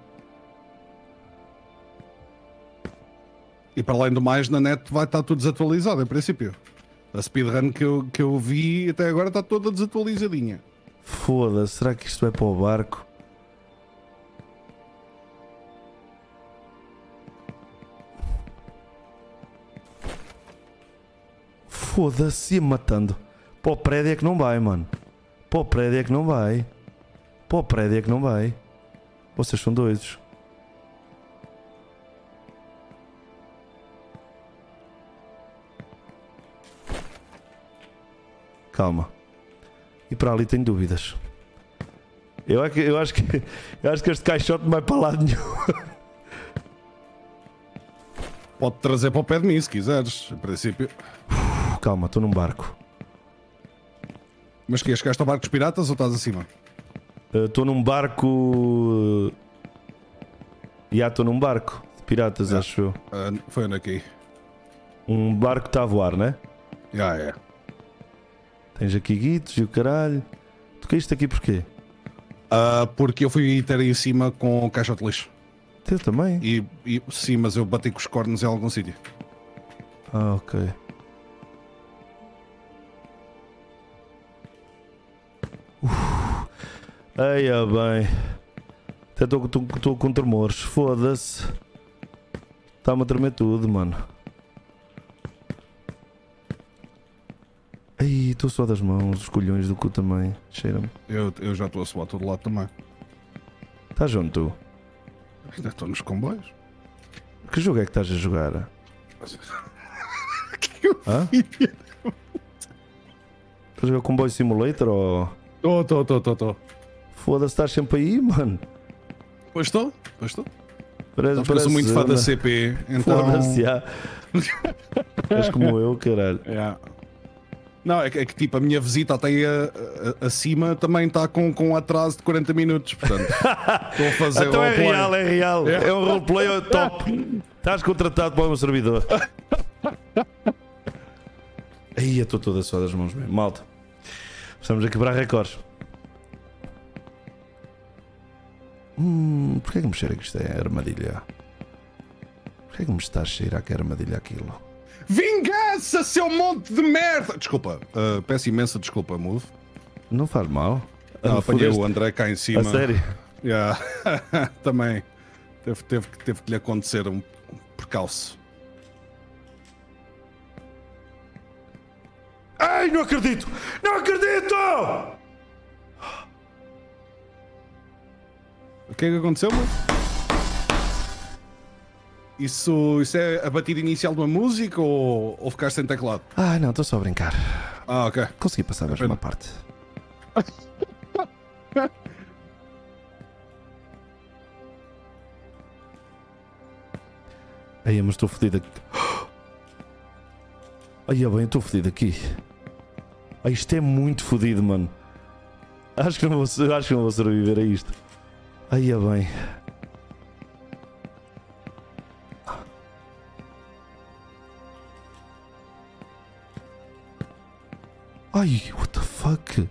E para além do mais, na net vai estar tudo desatualizado, em princípio. A speedrun que eu vi até agora está toda desatualizadinha. Foda-se, será que isto vai para o barco? Foda-se, ia matando. Para o prédio é que não vai, mano. Para o prédio é que não vai. Para o prédio é que não vai. Vocês são doidos. Calma. E para ali tenho dúvidas. Eu acho que este caixote não vai para lado nenhum. Pode trazer para o pé de mim se quiseres, em princípio. Calma, estou num barco. Mas que chegaste ao barco dos piratas ou estás acima? Estou num barco. Estou num barco de piratas, acho eu. Foi onde aqui? Um barco que está a voar, né? É. Tens aqui guitos e o caralho. Tu caíste aqui porquê? Porque eu fui ter aí em cima com o caixote de lixo. Eu também? Sim, mas eu bati com os cornos em algum sítio. Ah, ok. Ai, bem. Até estou com tremores. Foda-se. Está-me a tremer tudo, mano. Ai, estou só das mãos, os colhões do cu também. Cheira-me. Eu já estou a suar todo lado também. Estás onde tu? Ainda estou nos comboios. Que jogo é que estás a jogar? Que eu Hã? fiz? Estás a jogar Comboio Simulator ou... Estou. Foda-se, estás sempre aí, mano. Pois estou. Parece, Eu sou muito fã da CP, então... Foda-se, já. És como eu, caralho. Yeah. Não, é que tipo, a minha visita até aí acima também está com um atraso de 40 minutos, portanto. Estou a fazer Então é roleplay. real. É um roleplay top. Estás contratado para o meu servidor. Aí, eu estou toda só das mãos mesmo. Malta. Estamos a quebrar recordes. Porquê que me cheira que isto é armadilha? Porquê que me está a cheirar que é armadilha aquilo? Vingança, seu monte de merda! Desculpa, peço imensa desculpa, Move. Não faz mal. Não, apanhei Fodeste. o André cá em cima. A sério? Yeah. Também. Teve que lhe acontecer um percalço. Ai, não acredito! Não acredito! O que é que aconteceu, Move? Isso é a batida inicial de uma música ou ficaste sem teclado? Ai, não, estou só a brincar. Ah, ok. Consegui passar mais uma parte. Ai, mas estou fodido aqui. Ai, bem, estou fodido aqui. Ai, isto é muito fodido, mano. Acho que não vou sobreviver a isto. Ai, bem. Ai, what the fuck?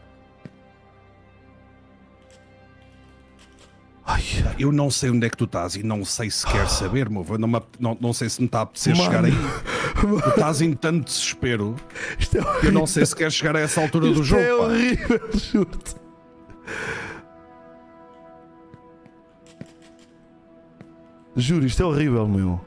Ai, Eu não sei onde é que tu estás e não sei se quer saber, Move. Eu não sei se me está a apetecer Mano. chegar aí. Tu estás em tanto desespero. isto é horrível. Eu não sei se queres chegar a essa altura do Isto jogo. é pá. horrível, juro-te. Juro, isto é horrível, meu.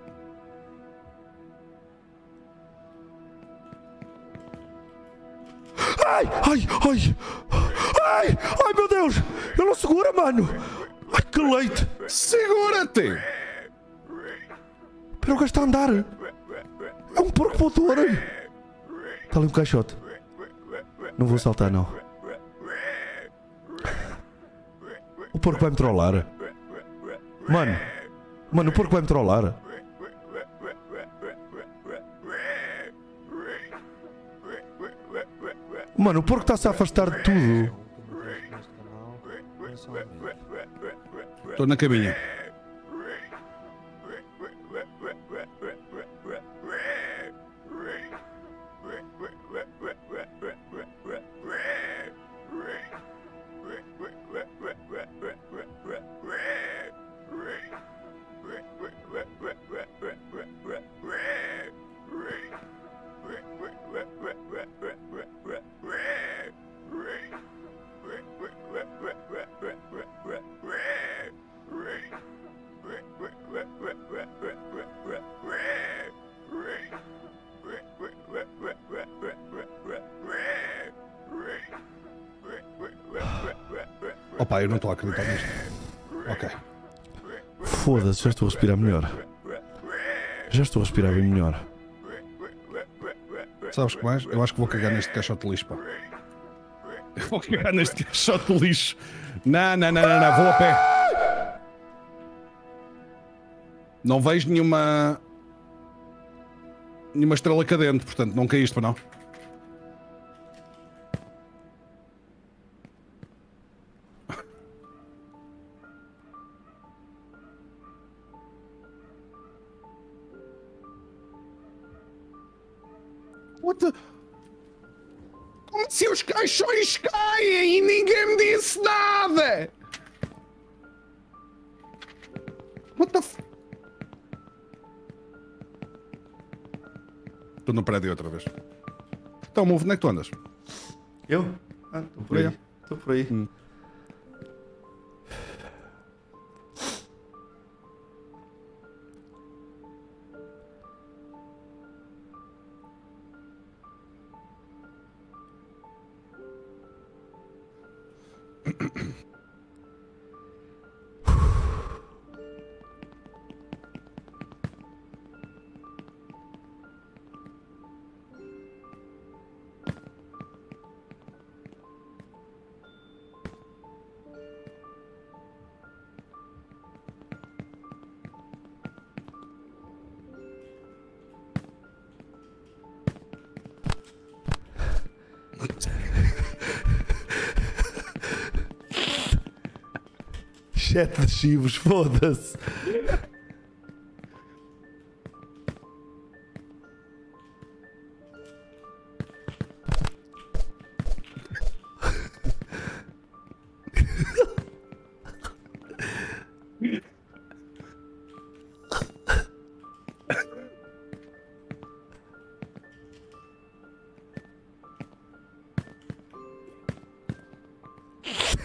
Ai, ai, ai. Ai, ai, meu Deus. Ele não segura, mano. Ai, que leite. Segura-te! Pero o gajo está a andar. É um porco voador. Está ali um caixote. Não vou saltar, não. O porco vai-me trollar. Mano, o porco vai-me trollar. Mano, o porco está-se a afastar de tudo. Neste canal, mensalmente. Estou na caminha. Opa, eu não estou a acreditar nisto. Ok. Foda-se, já estou a respirar melhor. Já estou a respirar bem melhor. Sabes que mais? Eu acho que vou cagar neste caixote de lixo, pá. Eu vou cagar neste caixote de lixo. Não, vou a pé. Não vejo nenhuma estrela cadente, portanto não caíste para não. What the... Como se os caixões caem e ninguém me disse nada? What the f... Estou no prédio outra vez. Então, Move, onde é que tu andas? Eu? Ah, estou por aí. Estou por aí. Chat de chivos, foda-se.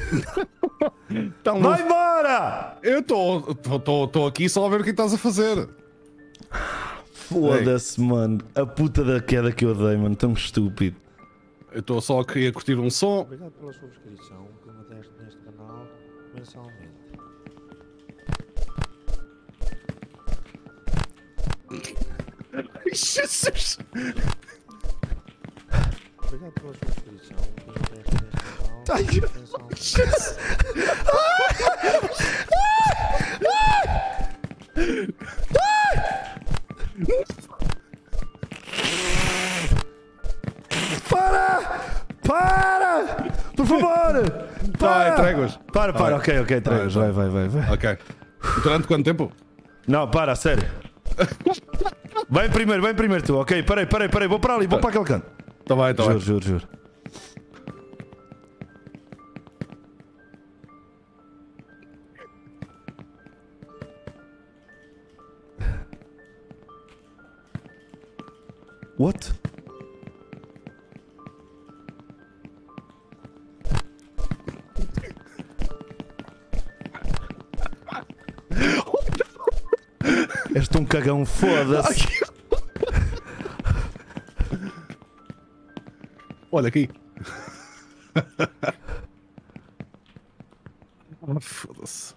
Então, Vai embora! eu estou aqui só a ver o que estás a fazer. Foda-se, mano. A puta da queda que eu dei, mano. Tão estúpido. Eu estou só aqui a curtir um som. Obrigado pela subscrição que me deste neste canal mensalmente. Jesus! Obrigado pela subscrição que me deste neste canal Ai, mensalmente. Para! Por favor! Tá, tréguas. Para, ok, tréguas. Tá. Vai. Ok. Durante quanto tempo? Não, para, a sério. Vem primeiro tu, ok? Parei, vou para ali, vou para aquele canto. Tá bem. Juro. What? És um cagão, foda-se. Olha aqui. Foda-se.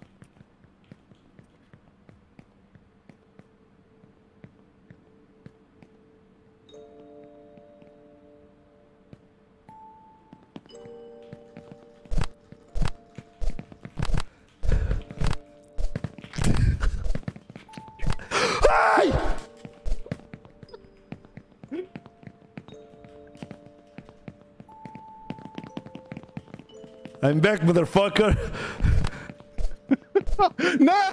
I'm back, motherfucker. Não!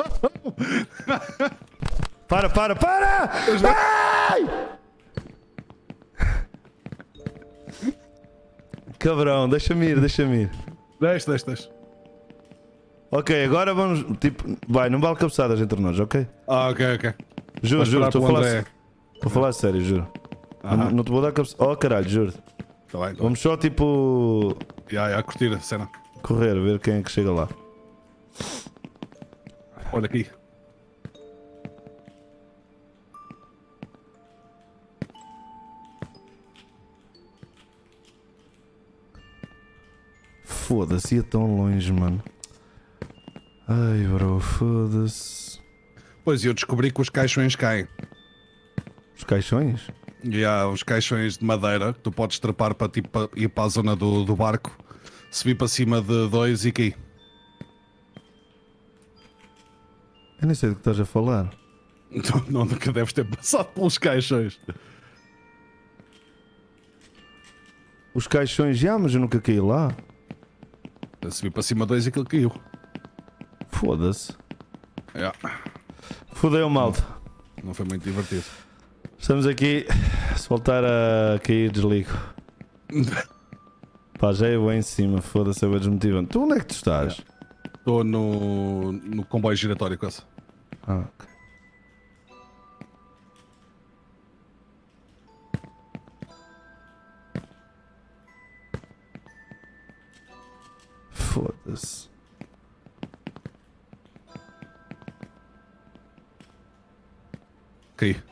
Para! Ai! Cabrão, deixa-me ir. Deixa. Ok, agora vamos. Tipo, vai, não vale cabeçadas entre nós, ok? Ah, ok. Juro, Vou esperar estou a pelo falar. André. Estou a falar sério, juro. Não te vou dar cabeçada. Oh caralho, juro. Tá bem. Vamos só tipo. Já, curtir a cena. Correr, ver quem é que chega lá. Olha aqui. Foda-se, ia tão longe, mano. Ai, bro, foda-se. Pois eu descobri que os caixões caem. Os caixões? E há uns caixões de madeira que tu podes trepar para tipo, ir para a zona do barco, subir para cima de 2 e cair. Eu nem sei do que estás a falar. Então, nunca deves ter passado pelos caixões. Os caixões, já, mas eu nunca caí lá. Eu subi para cima de 2 e aquilo caiu. Foda-se. Yeah. Fodeu, malta. Não foi muito divertido. Estamos aqui. Se voltar a cair, desligo. Pá, já é bem em cima. Foda-se, é bem desmotivante. Tu onde é que tu estás? Estou no comboio giratório com essa. Ah, ok. Foda-se. Caí.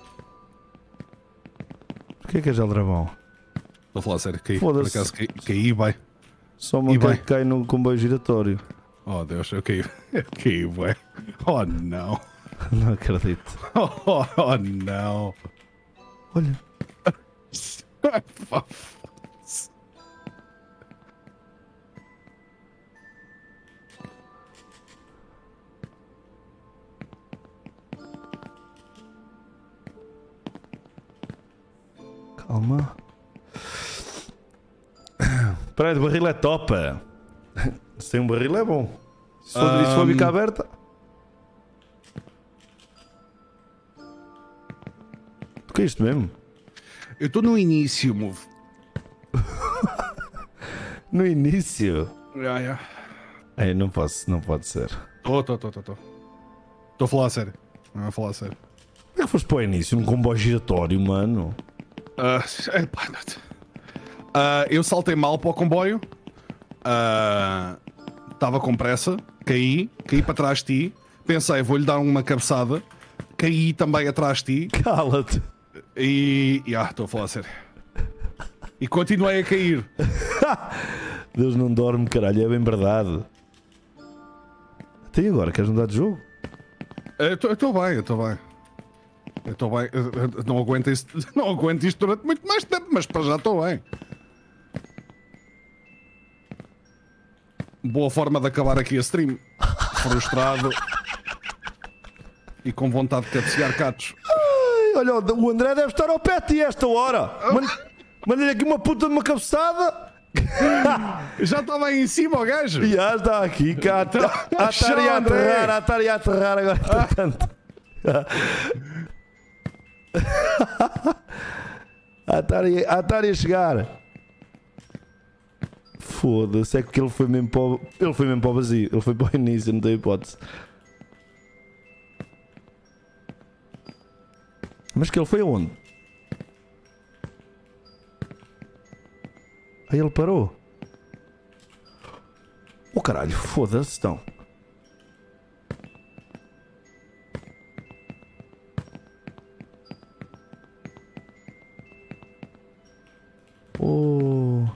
Porquê que és aldrabão? Estou a falar a sério, caí. Por Foda-se. acaso caí, vai. Só E uma bem. que cai no comboio giratório. Oh Deus, eu caí. Eu caí, vai. Oh não. Não acredito. Oh não. Olha. Calma. Espera aí, o barril é top. Se tem um barril é bom. Se for bica aberta. Tu caíste mesmo? Eu estou no início, move. No início? Yeah. Ei, não pode ser. Estou a falar a sério. Não a falar a sério. Como é que foste para o início num comboio giratório, mano? Eu saltei mal para o comboio. estava com pressa, caí para trás de ti, pensei, vou-lhe dar uma cabeçada, caí também atrás de ti Cala-te. e. Estou a falar a sério. E continuei a cair. Deus não dorme, caralho, é bem verdade. Até e agora, queres mudar de jogo? Eu estou bem. Eu não aguento isto durante muito mais tempo, mas para já estou bem. Boa forma de acabar aqui a stream. Frustrado e com vontade de cabecear catos. Ai, olha, o André deve estar ao pé de ti esta hora. Mandei-lhe aqui uma puta de uma cabeçada. Já estava aí em cima o gajo. Já está aqui, cá. A estar a aterrar agora. Tanto. A estar a chegar. Foda-se, é que ele foi mesmo para o vazio. Ele foi para o início, não tem hipótese. Mas que ele foi aonde? Aí ele parou. Oh caralho, foda-se então. Oh.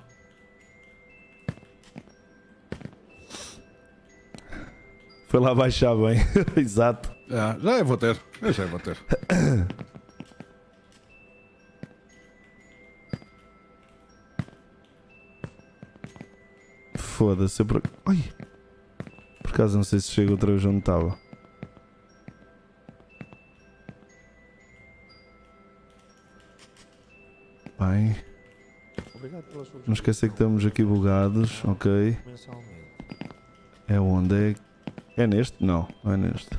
Foi lá baixar bem. Exato. Já vou ter. Foda-se. Ai. Por acaso não sei se chego outra vez onde estava. Bem. Obrigado pela sua Não esquecer que estamos aqui bugados. Ok. mensalmente. É onde? É neste? Não, não é neste.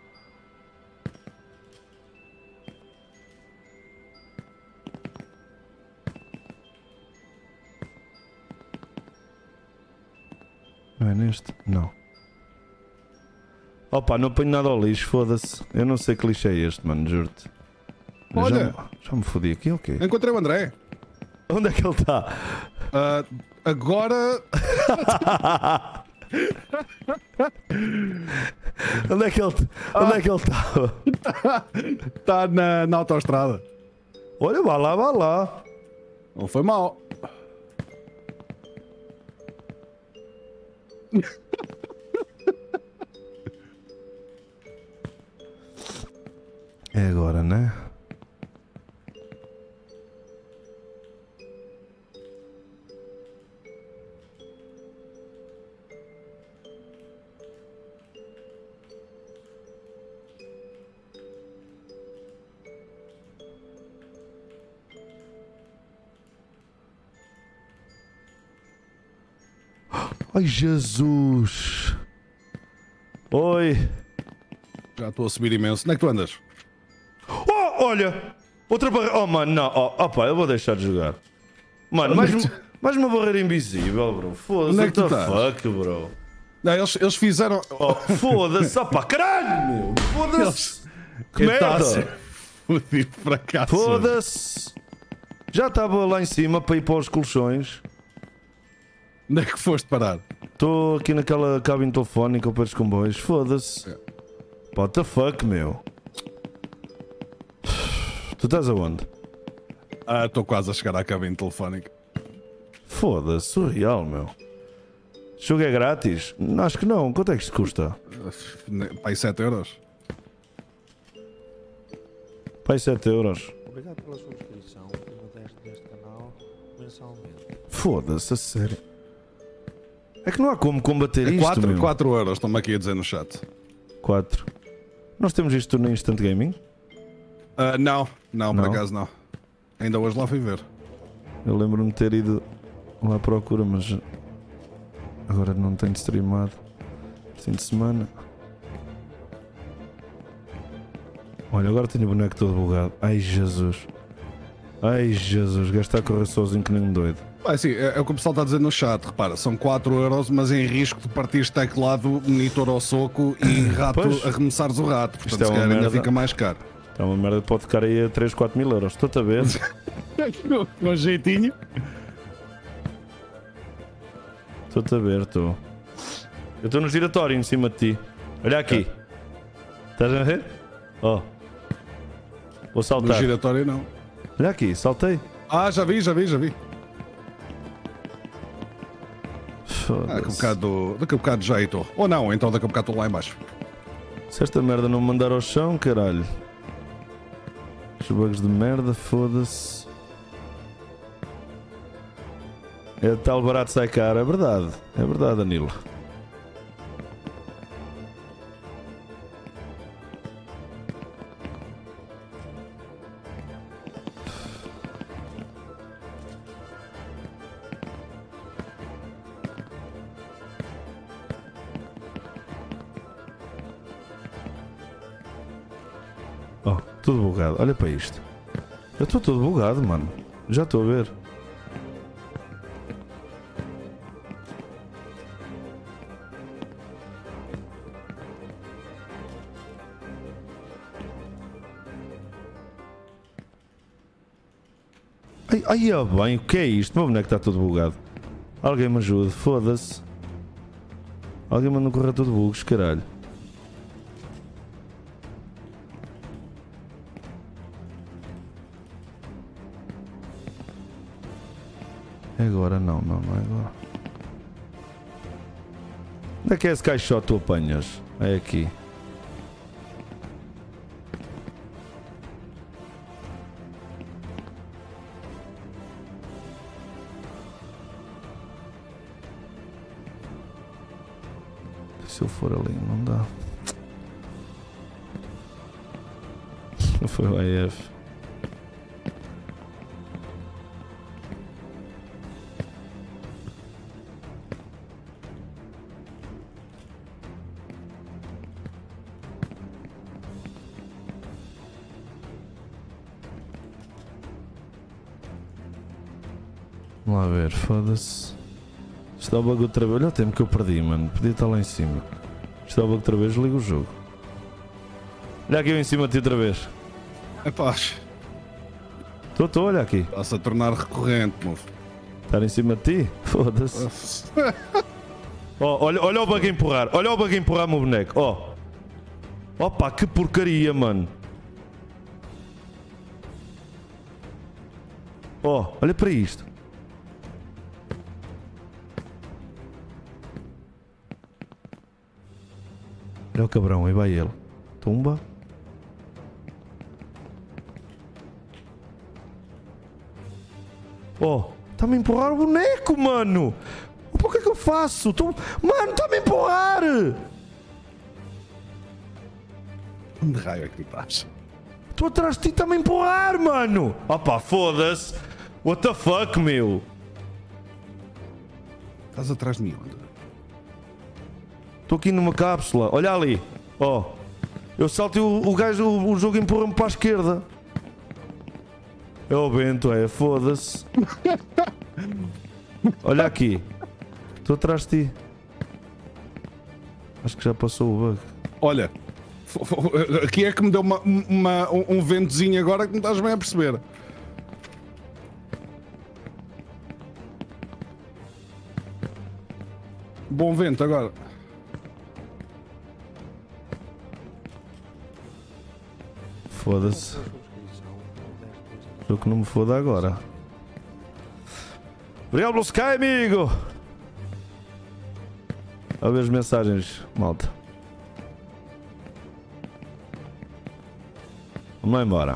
Não é neste? Não. Opa, não apanho nada ao lixo, foda-se. Eu não sei que lixo é este, mano, juro-te. Olha. Já me fodi aqui, ok. Encontrei o André. Onde é que ele está? Agora. Onde é que ele estava? Está na autoestrada. Olha, vá lá. Não foi mal. É agora, né? Ai, Jesus! Oi! Já estou a subir imenso. Onde é que tu andas? Oh, olha! Outra barreira. Oh, mano, não. Oh, pá, eu vou deixar de jogar. Mano, mais uma barreira invisível, bro. Foda-se. Onde é que tu What the estás? fuck, bro? Não, eles fizeram. Oh, foda-se. Oh, pá, caralho, meu! Foda-se! Que merda! Fudido para cá. Foda-se! Já estava lá em cima para ir para os colchões. Onde é que foste parar? Estou aqui naquela cabine telefónica para os comboios. Foda-se. What the fuck, meu? Tu estás aonde? Estou quase a chegar à cabine telefónica. Foda-se, surreal, meu. O jogo é grátis? Acho que não. Quanto é que isto custa? Pai, 7 euros. Pai, 7 euros. Obrigado pela sua subscrição que me deste neste canal mensalmente. Foda-se, a sério. É que não há como combater É isto, meu. 4 euros, estão-me aqui a dizer no chat. 4. Nós temos isto no Instant Gaming? Não, por acaso não. Ainda hoje lá fui ver. Eu lembro-me de ter ido lá à procura, mas agora não tenho streamado. Fim de semana. Olha, agora tenho o boneco todo bugado. Ai, Jesus. Ai, Jesus. O gajo está a correr sozinho que nem um doido. Sim, é o que o pessoal está a dizer no chat. Repara, são 4 euros, mas em risco de partir teclado, monitor ao soco e rato, Pois. arremessares o rato. Portanto, Isto é se uma calhar ainda merda. fica mais caro. É uma merda que pode ficar aí a 3, 4 mil euros. Estou-te a ver. Com jeitinho. Estou-te a ver, estou. Eu estou no giratório em cima de ti. Olha aqui. Estás a ver? Ó. Vou No saltar. giratório não. Olha aqui, saltei. Ah, já vi. Daqui a Foda-se. bocado já aí estou. Ou não, então daqui a bocado estou lá em baixo. Se esta merda não me mandar ao chão, caralho. Os bugs de merda, foda-se. É tal barato sai caro, é verdade, Danilo. Oh, tudo bugado, olha para isto. Eu estou todo bugado, mano. Já estou a ver. Ai, bem, o que é isto? O meu boneco está todo bugado. Alguém me ajude, foda-se. Alguém manda correr todo bugs, caralho. É agora, não é agora. Onde é que é esse caixote que tu apanhas? É aqui. Se eu for ali, não dá. Foi o AF. Vamos lá ver, foda-se. Está o bug outra vez. Olha o tempo que eu perdi, mano. Podia estar lá em cima. Está o bug outra vez, liga o jogo. Olha aqui eu em cima de ti outra vez. É pá, Estou, olha aqui. está-se a tornar recorrente, moço. Estar em cima de ti? Foda-se. Oh, olha o bug a empurrar. Olha o bug a empurrar o meu boneco. Oh. Opa, que porcaria, mano. Oh, olha para isto. Olha o cabrão, aí vai ele. Tumba. Oh, está-me a empurrar o boneco, mano. O que é que eu faço? Mano, está-me a empurrar. Onde raio é que tu estás? Estou atrás de ti, está-me a empurrar, mano. Opa, foda-se. What the fuck, meu? Estás atrás de mim onde? Estou aqui numa cápsula. Olha ali. Oh. Eu salto e o gajo, o jogo empurra-me para a esquerda. É o Bento, é. Foda-se. Olha aqui. Estou atrás de ti. Acho que já passou o bug. Olha, aqui é que me deu um ventozinho agora que não estás bem a perceber. Bom vento agora. Foda-se. Eu que não me foda agora. Obrigado pelo Sky, amigo! A ver as mensagens, malta. Vamos lá embora.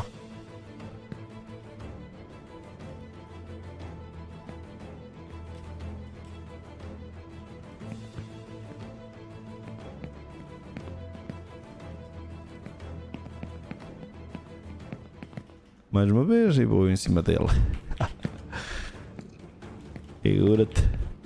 Mais uma vez e vou em cima dele. Segura-te.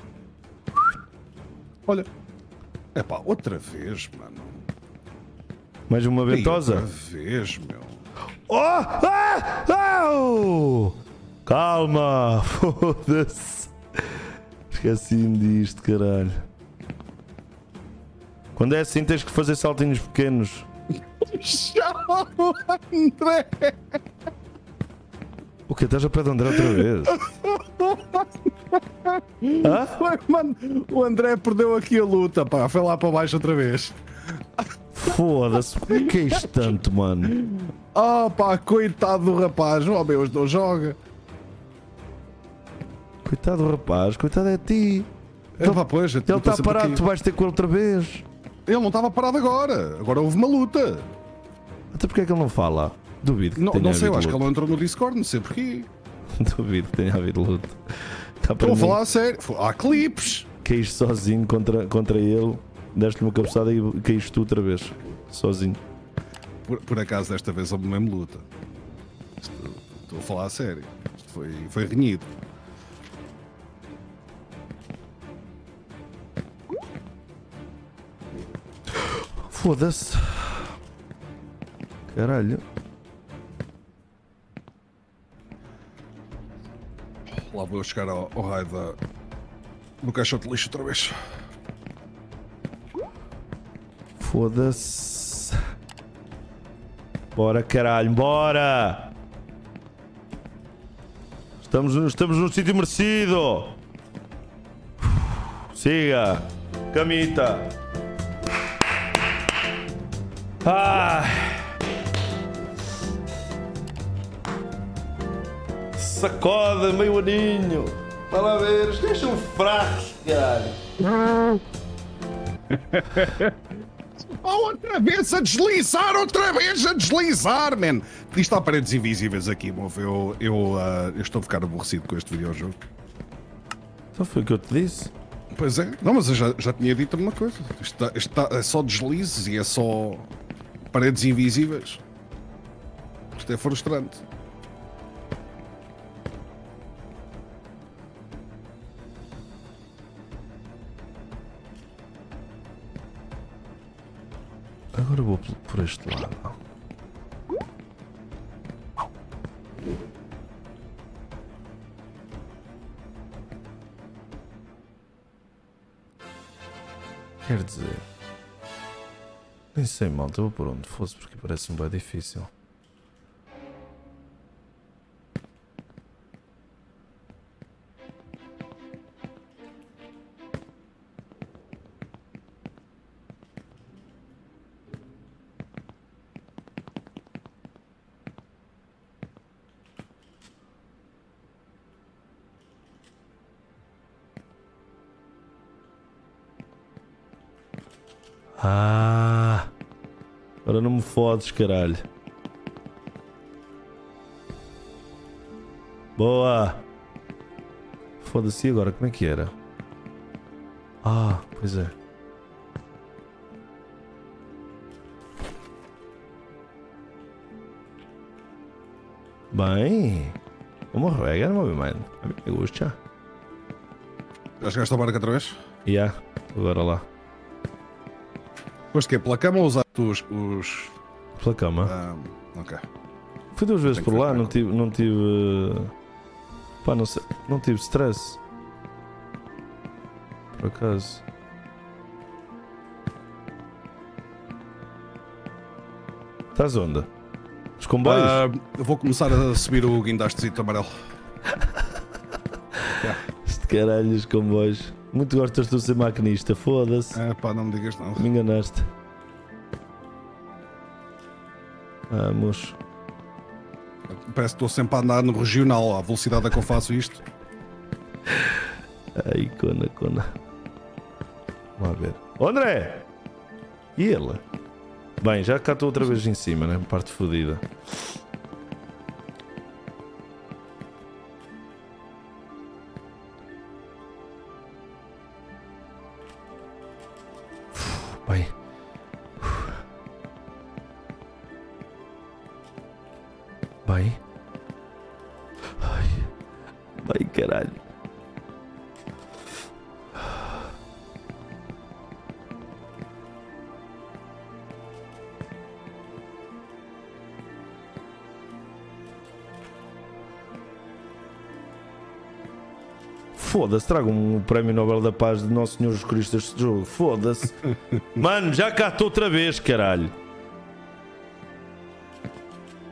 Olha. Epá, outra vez, mano. Mais uma ventosa? Outra vez, meu. Oh! Ah! Oh! Calma! Foda-se! Esqueci-me disto, caralho. Quando é assim tens que fazer saltinhos pequenos. Tchau, André! O que? Estás a pé de André outra vez? Hã? Mano, o André perdeu aqui a luta, pá. Foi lá para baixo outra vez. Foda-se, porquê que é isto tanto, mano? Oh, pá, coitado do rapaz. Oh, meu, não joga. Coitado do rapaz, coitado é de ti. Pá, pois, Ele está parado, tu vais ter com ele outra vez. Ele não estava parado agora. Agora houve uma luta. Até porque é que ele não fala? Duvido que Não, tenha não sei, eu havido acho que ele luta. não entrou no Discord, não sei porquê. Duvido que tenha havido luta. Cá para Estou a mim, falar a sério. Há clipes. caíste sozinho contra ele, deste-lhe uma cabeçada e caíste tu outra vez. Sozinho. Por acaso, desta vez houve mesmo luta. Estou a falar a sério. Isto foi renhido. Foda-se. Caralho. Lá vou eu chegar ao raio do caixote de lixo outra vez. Foda-se. Bora, caralho, bora! Estamos num sítio merecido. Siga. Camita. Ai. Sacode, meio aninho. Vai lá ver, os gajos são fracos, caralho. Oh, outra vez a deslizar, man! Isto há paredes invisíveis aqui, movo. Eu estou a ficar aborrecido com este videojogo. Então foi o que eu te disse. Pois é, não, mas eu já tinha dito uma coisa. Isto é só deslizes e é só paredes invisíveis. Isto é frustrante. Agora vou por este lado. Quer dizer... Nem sei, malta, eu vou por onde fosse porque parece-me bem difícil. Ah, agora não me fodes, caralho. Boa. Foda-se, agora como é que era? Ah, pois é. Bem, uma rega no movimento. A mim me gusta. Já chegaste ao barco outra vez? Yeah, agora lá. Depois de quê? Pela cama ou usaste os... Pela cama. Ok. Fui 2 vezes Tenho que por lá, ver não tive. Pá, não sei. Não tive stress. Por acaso. Estás onde? Os comboios? Eu vou começar a subir o guindastezito amarelo. Este caralho, os comboios. Muito gostas de ser maquinista, foda-se. Pá, não me digas não. Me enganaste. Vamos. Parece que estou sempre a andar no regional, à velocidade a que eu faço isto. Ai, cona. Vamos lá ver. Ô, André! E ele? Bem, já cá estou outra vez em cima, né? Parte fodida. Bem. Bem. Ai. Bem, caralho. Foda-se, traga um prémio Nobel da Paz de Nosso Senhor Jesus Cristo este jogo. Foda-se. Mano, já cá estou outra vez, caralho.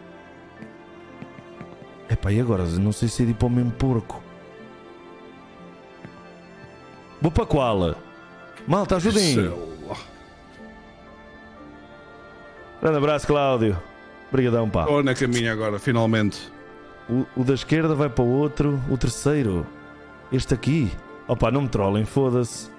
Epá, e agora? Não sei se é de ir para o mesmo porco. Vou para qual? Malta, ajudem. Grande abraço, Cláudio. Obrigadão, pá. Estou na caminha agora, finalmente. O da esquerda vai para o outro. O terceiro. Este aqui. Opa, não me trolem, foda-se.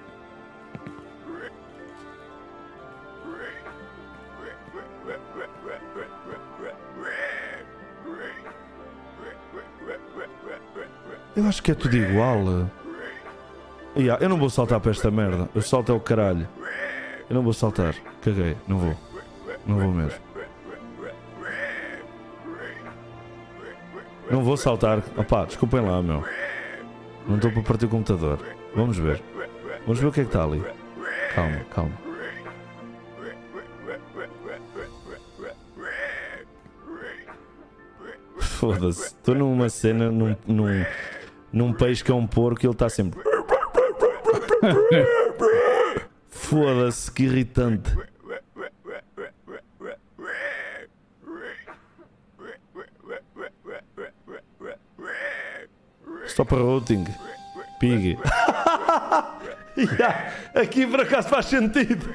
Eu acho que é tudo igual. Eu não vou saltar para esta merda. Eu salto é o caralho. Eu não vou saltar. Caguei. Não vou. Não vou mesmo. Não vou saltar. Opá, desculpem lá, meu. Não estou para partir o computador. Vamos ver. Vamos ver o que é que está ali. Calma, calma. Foda-se. Estou numa cena, num peixe que é um porco e ele está sempre... Foda-se, que irritante. Stop routing. Pig. Yeah, aqui por acaso faz sentido.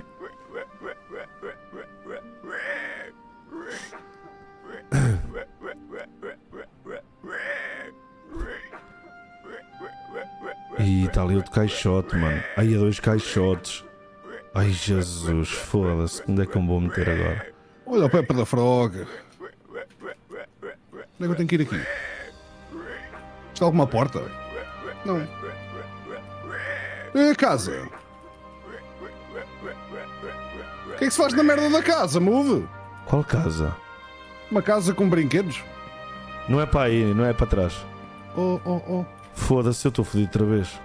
E está ali outro caixote, mano. Aí há 2 caixotes. Ai Jesus, foda-se. Onde é que eu me vou meter agora? Olha o Peppa da Frog. Onde é que eu tenho que ir aqui? Está alguma porta? Não. É a casa. O que é que se faz na merda da casa, move? Qual casa? Uma casa com brinquedos? Não é para aí, não é para trás. Oh, oh, oh. Foda-se, eu estou fodido outra vez.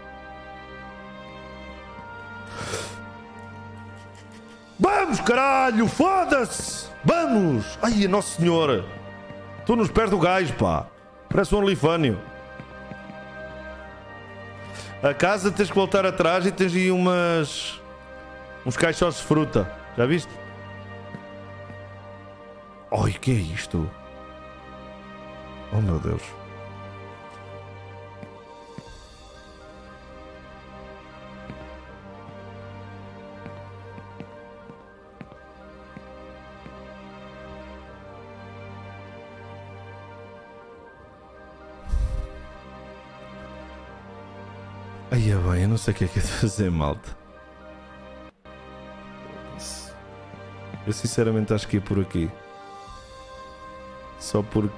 Vamos, caralho! Foda-se! Vamos! Ai, Nossa Senhora! Estou nos pés do gajo, pá! Parece um olifânio. A casa tens que voltar atrás e tens aí uns caixotes de fruta. Já viste? Ai, que é isto? Oh meu Deus. Aí é bem, eu não sei o que é de fazer, malta. Eu sinceramente acho que ia por aqui. Só porque...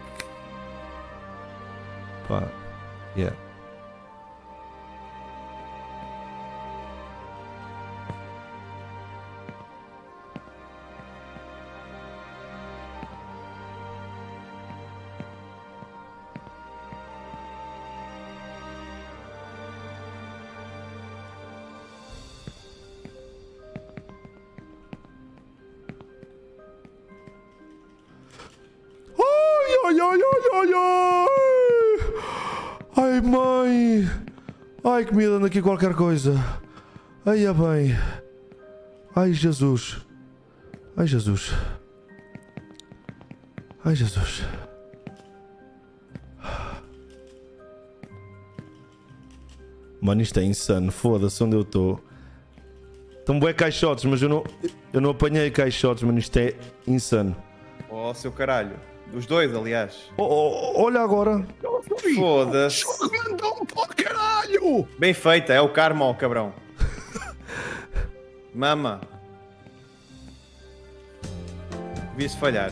Pá, yeah. Ai, ai, ai, ai, ai. Ai, mãe. Ai, que me dando aqui qualquer coisa. Ai, é bem. Ai, Jesus. Ai, Jesus. Ai, Jesus. Mano, isto é insano. Foda-se onde eu estou. Estão bué caixotes, mas eu não apanhei caixotes, mano. Isto é insano. Oh, seu caralho. Os dois, aliás. Olha agora. Foda-se. Mandou-me para o caralho! Bem feita, é o karma, ó, cabrão. Mama. Vi-se falhar.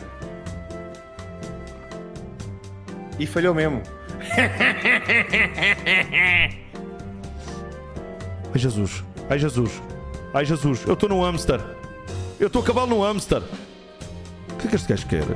E falhou mesmo. Ai, Jesus. Ai, Jesus. Ai, Jesus. Eu estou no hamster. Eu estou a cavalo no hamster. O que é que este gajo quer?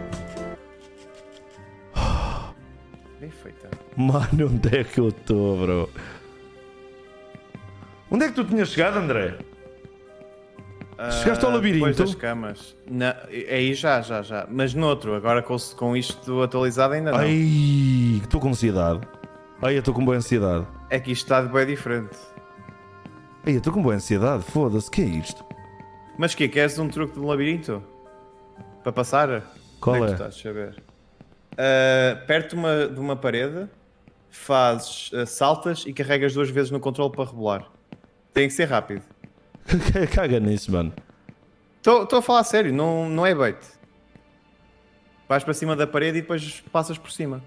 Bem feita. Mano, onde é que eu estou, bro? Onde é que tu tinhas chegado, André? Chegaste ao labirinto? Depois das camas. Não, aí já. Mas noutro, agora com isto atualizado ainda não. Ai, estou com ansiedade. Ai, eu estou com boa ansiedade. É que isto está de bem diferente. Ai, eu estou com boa ansiedade. Foda-se, que é isto? Mas que queres um truque de labirinto? Para passar? Qual Onde é? que tu estás? Deixa eu ver. Perto de uma parede, fazes, saltas e carregas 2 vezes no controle para rebolar. Tem que ser rápido. Caga nisso, mano. Estou a falar a sério, não é bait. Vais para cima da parede e depois passas por cima.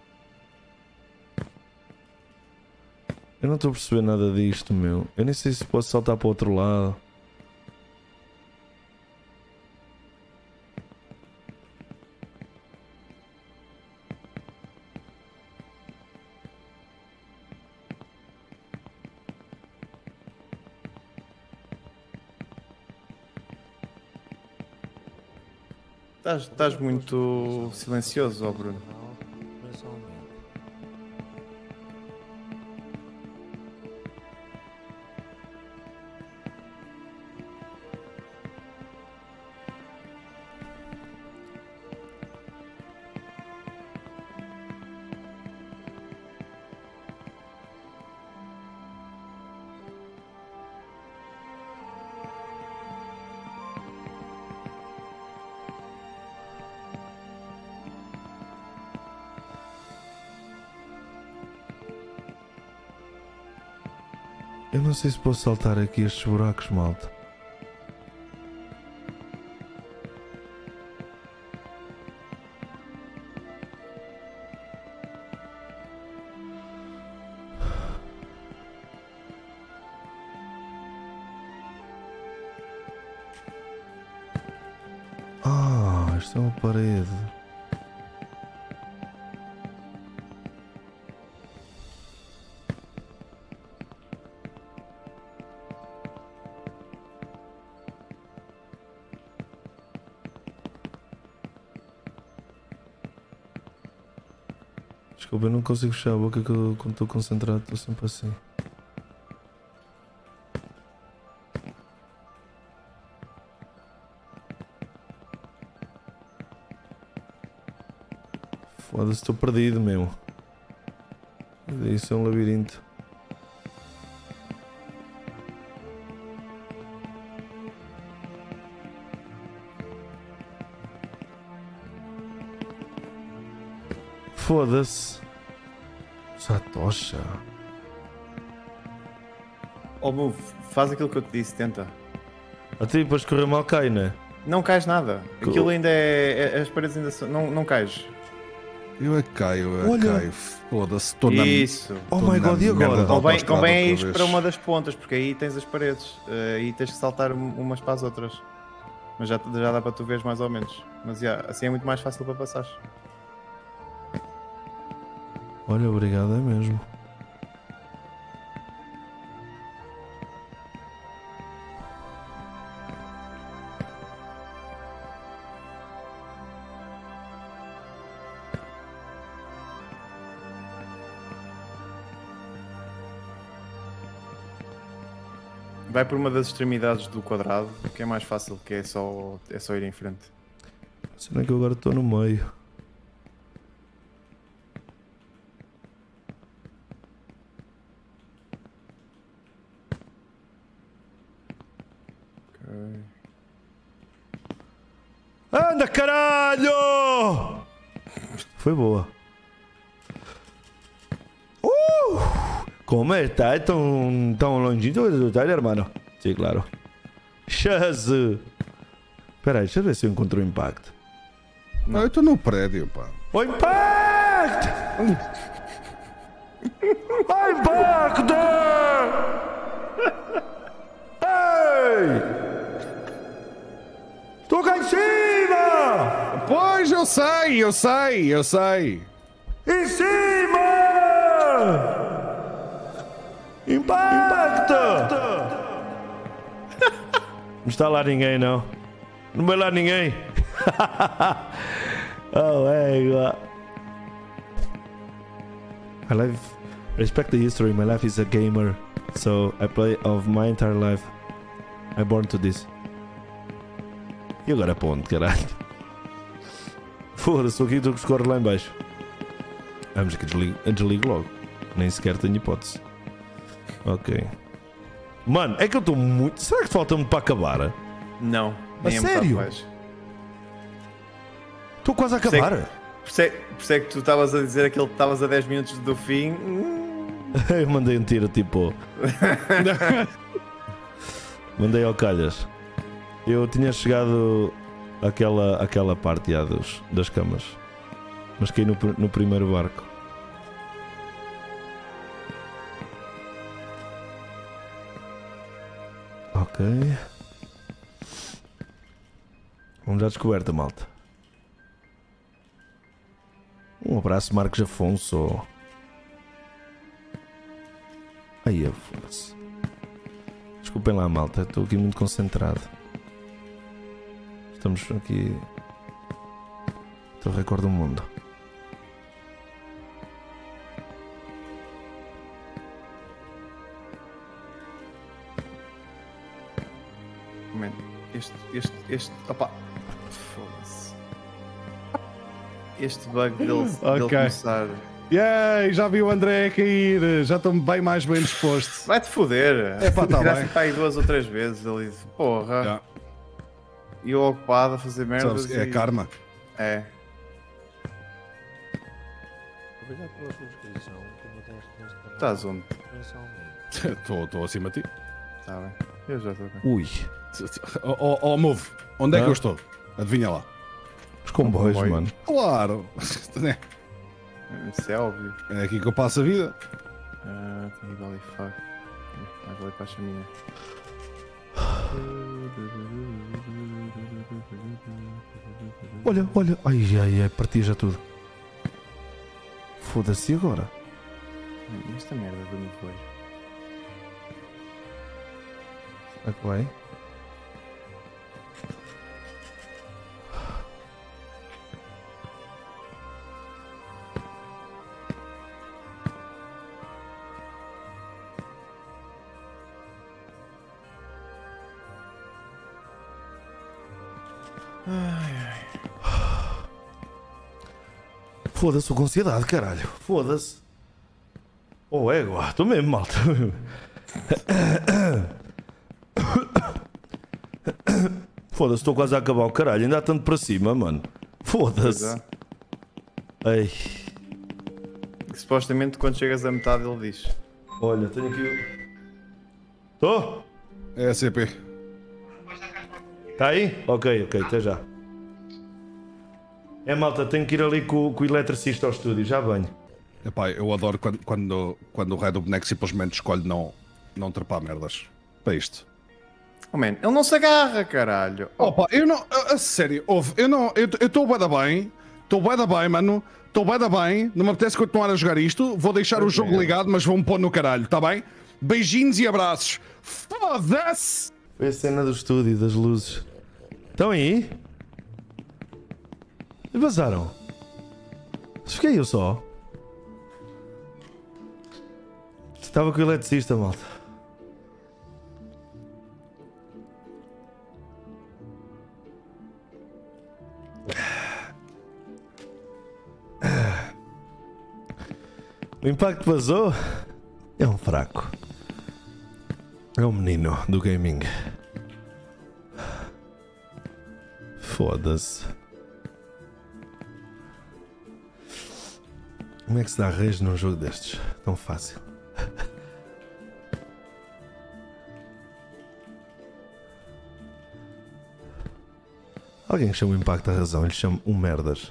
Eu não estou a perceber nada disto, meu. Eu nem sei se posso saltar para o outro lado. Estás muito silencioso, ó Bruno. Mensalmente. Eu não sei se posso saltar aqui estes buracos, malta. Ah, isto é uma parede. Desculpa, eu não consigo fechar a boca que eu, quando estou concentrado estou sempre assim. Foda-se, estou perdido mesmo. Isso é um labirinto. Foda-se. Satoshi. Ó Move, faz aquilo que eu te disse, tenta. Até depois de correr mal cai, né? Não cais nada. Aquilo ainda as paredes ainda são. Não cais. Eu é que caio, eu é que Olha. caio. Foda-se, estou na. Isso. Oh my god, e agora? Convém é ir para uma das pontas, porque aí tens as paredes. Aí tens que saltar umas para as outras. Mas já dá para tu veres mais ou menos. Mas assim é muito mais fácil para passar. Olha, obrigado, é mesmo. Vai por uma das extremidades do quadrado, que é mais fácil, que é só ir em frente. Será que eu agora estou no meio? Anda, caralho! Foi boa. ¿Cómo está? ¿Tan longinho do detalhe, hermano? Sí, claro. Chase! Espera aí, deixa eu ver se eu encontro o impacto. Não, eu estou no prédio, pá. O impacto! O impacto! Ei! Estou cá em cima! Pois, eu sei. Em cima! Impacto! Não está lá ninguém, não. Não vai lá ninguém. Oh, é igual. My life, respect the history. My life is a gamer, so I play of my entire life. I'm born to this. E agora para onde, caralho? Foda-se, estou aqui e tu que escorre lá em baixo. Vamos que desligo logo. Nem sequer tenho hipótese. Ok. Mano, é que eu estou muito... Será que falta muito para acabar? Não, nem A é metade sério? mais. Estou quase a acabar. Por isso é que tu estavas a dizer aquele que estavas a 10 minutos do fim. Eu mandei um tiro tipo... Mandei ao calhas. Eu tinha chegado àquela parte já das camas. Mas caí no primeiro barco. Ok. Vamos à descoberta, malta. Um abraço, Marcos Afonso. Aí, foda-se. Desculpem lá, malta. Estou aqui muito concentrado. Estamos aqui. Estou a recorde do mundo. Man, este. Opa! Foda-se. Este bug dele Ok. começar. Yay, já vi o André a cair. Já estou bem mais bem disposto. Vai-te foder. É pá, tá Tiraste bem. para aí 2 ou 3 vezes ali. Porra. Já. E eu ocupado a fazer merdas. Sabes, é e... karma. É. Obrigado pela subscrição que me deste neste canal. Estás onde? Mensalmente. Estou acima de ti. Está bem. Eu já estou bem. Ui. Oh, Move, onde é que Ah? eu estou? Adivinha lá. Os comboios, comboio. mano. Claro. Isso é óbvio. É aqui que eu passo a vida. Tem igual e fuck. Mais vale para a chaminha. Olha, olha. Ai, partia já tudo. Foda-se agora. Esta merda do meu depois. Será que vai? Foda-se, estou com ansiedade, caralho. Foda-se. Oh, égua. Estou mesmo, malta. Foda-se, estou quase a acabar o caralho. Ainda há tanto para cima, mano. Foda-se. Ei. Supostamente quando chegas a metade ele diz. Olha, tenho aqui. Estou? É a CP. Está aí? Ok, até já. É, malta, tenho que ir ali com o eletricista ao estúdio. Já venho. Epá, eu adoro quando o rei do boneco simplesmente escolhe não trepar merdas. Para isto. Oh man, ele não se agarra, caralho. Opa, eu não. A sério, ouve, eu estou bué da bem. Estou bué da bem, mano. Estou bué da bem. Não me apetece continuar a jogar isto. Vou deixar o jogo ligado, mas vou-me pôr no caralho, tá bem? Beijinhos e abraços. Foda-se! Foi a cena do estúdio, das luzes. Estão aí? E vazaram? Fiquei eu só. Estava com o eletricista, malta. O impacto vazou. É um fraco. É um menino do gaming. Foda-se. Como é que se dá rage num jogo destes? Tão fácil. Alguém chama o impacto a razão, ele chama um merdas.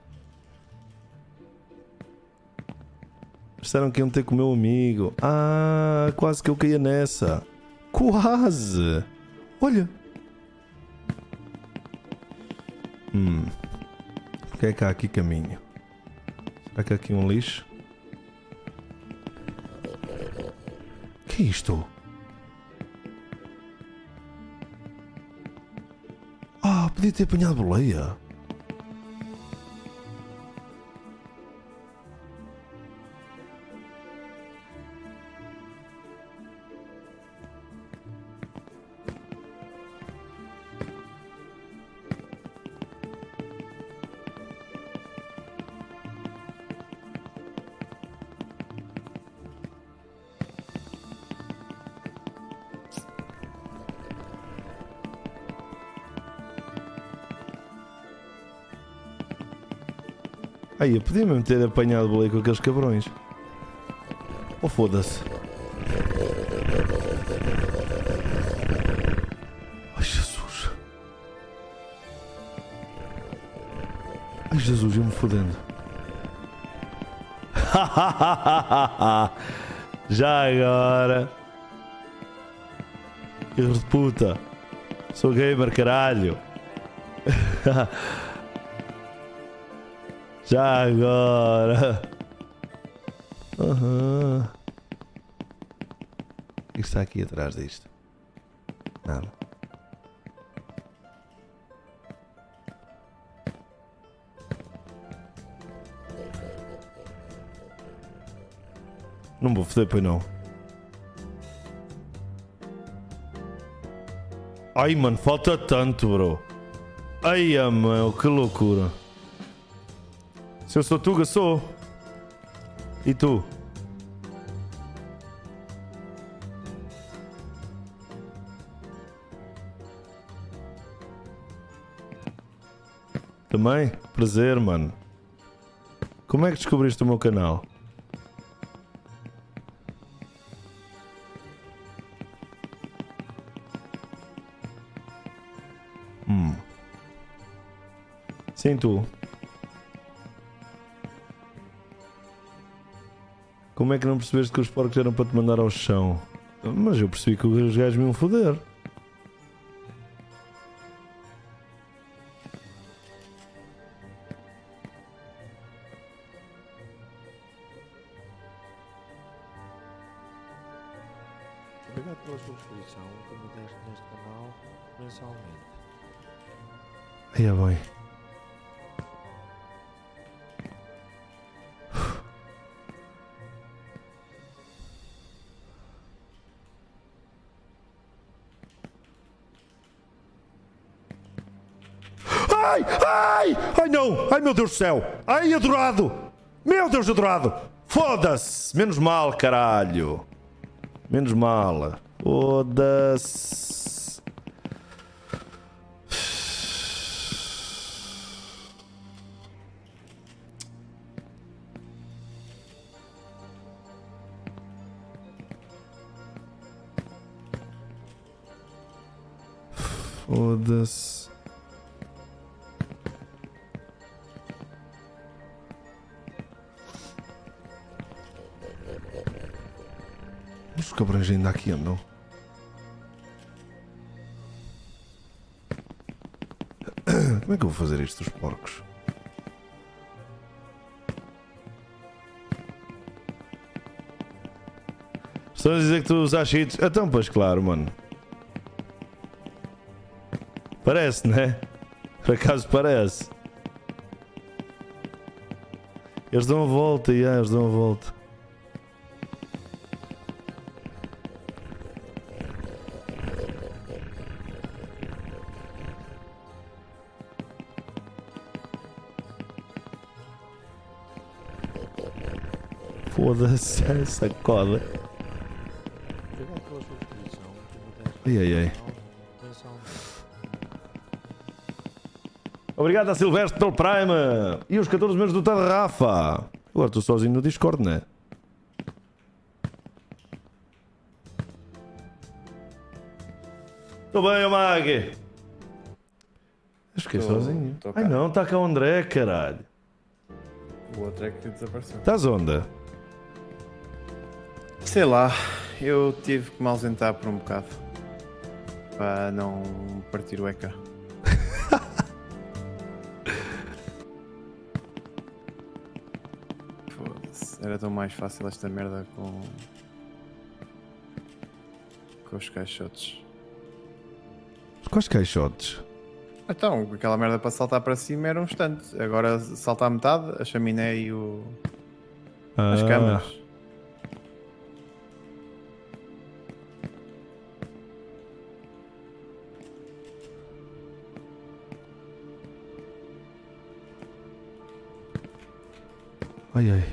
Disseram que iam ter com o meu amigo. Ah, quase que eu caía nessa. Quase. Olha. O que é que há aqui caminho? Será que há aqui um lixo? O que é isto? Ah, podia ter apanhado boleia. Aí, eu podia mesmo ter apanhado boleia com aqueles cabrões. Oh, foda-se. Jesus, eu me fodendo. Já agora. Filhos de puta. Sou gamer, caralho. Já agora. Uhum. O que está aqui atrás disto? Nada. Não vou foder, pois não. Ai, mano, falta tanto, bro. Ai, meu, que loucura. Se eu sou Tuga, sou. E tu? Também? Prazer, mano. Como é que descobriste o meu canal? Sim, tu. Como é que não percebeste que os porcos eram para te mandar ao chão? Mas eu percebi que os gajos me iam foder. Obrigado pela subscrição que me deste neste canal mensalmente. Aí é bem. Ai! Ai! Ai não! Ai meu Deus do céu! Ai adorado! Meu Deus adorado! Foda-se! Menos mal, caralho! Menos mal! Foda-se! Foda-se! Os cabrões ainda aqui andam. Como é que eu vou fazer isto dos porcos? Estão a dizer que tu usas cheats? Então, pois claro, mano. Parece, né? Por acaso parece. Eles dão a volta, eles dão a volta. Foda-se essa coda. Obrigado pela subscrição que me deste Ai, ai, ai. neste canal mensalmente. Obrigado a Silvestre pelo Prime e os 14 meses do Ted Rafa. Agora estou sozinho no Discord, né? Estou bem, Mag. Eu fiquei sozinho. Ai não, está cá o André, caralho. O outro é que desapareceu. Estás onde? Sei lá, eu tive que me ausentar por um bocado. Para não partir o ecrã. Foda-se, era tão mais fácil esta merda com os caixotes. Quais caixotes? Então, aquela merda para saltar para cima era um instante. Agora salta a metade, a chaminé e as câmaras. Ai ai.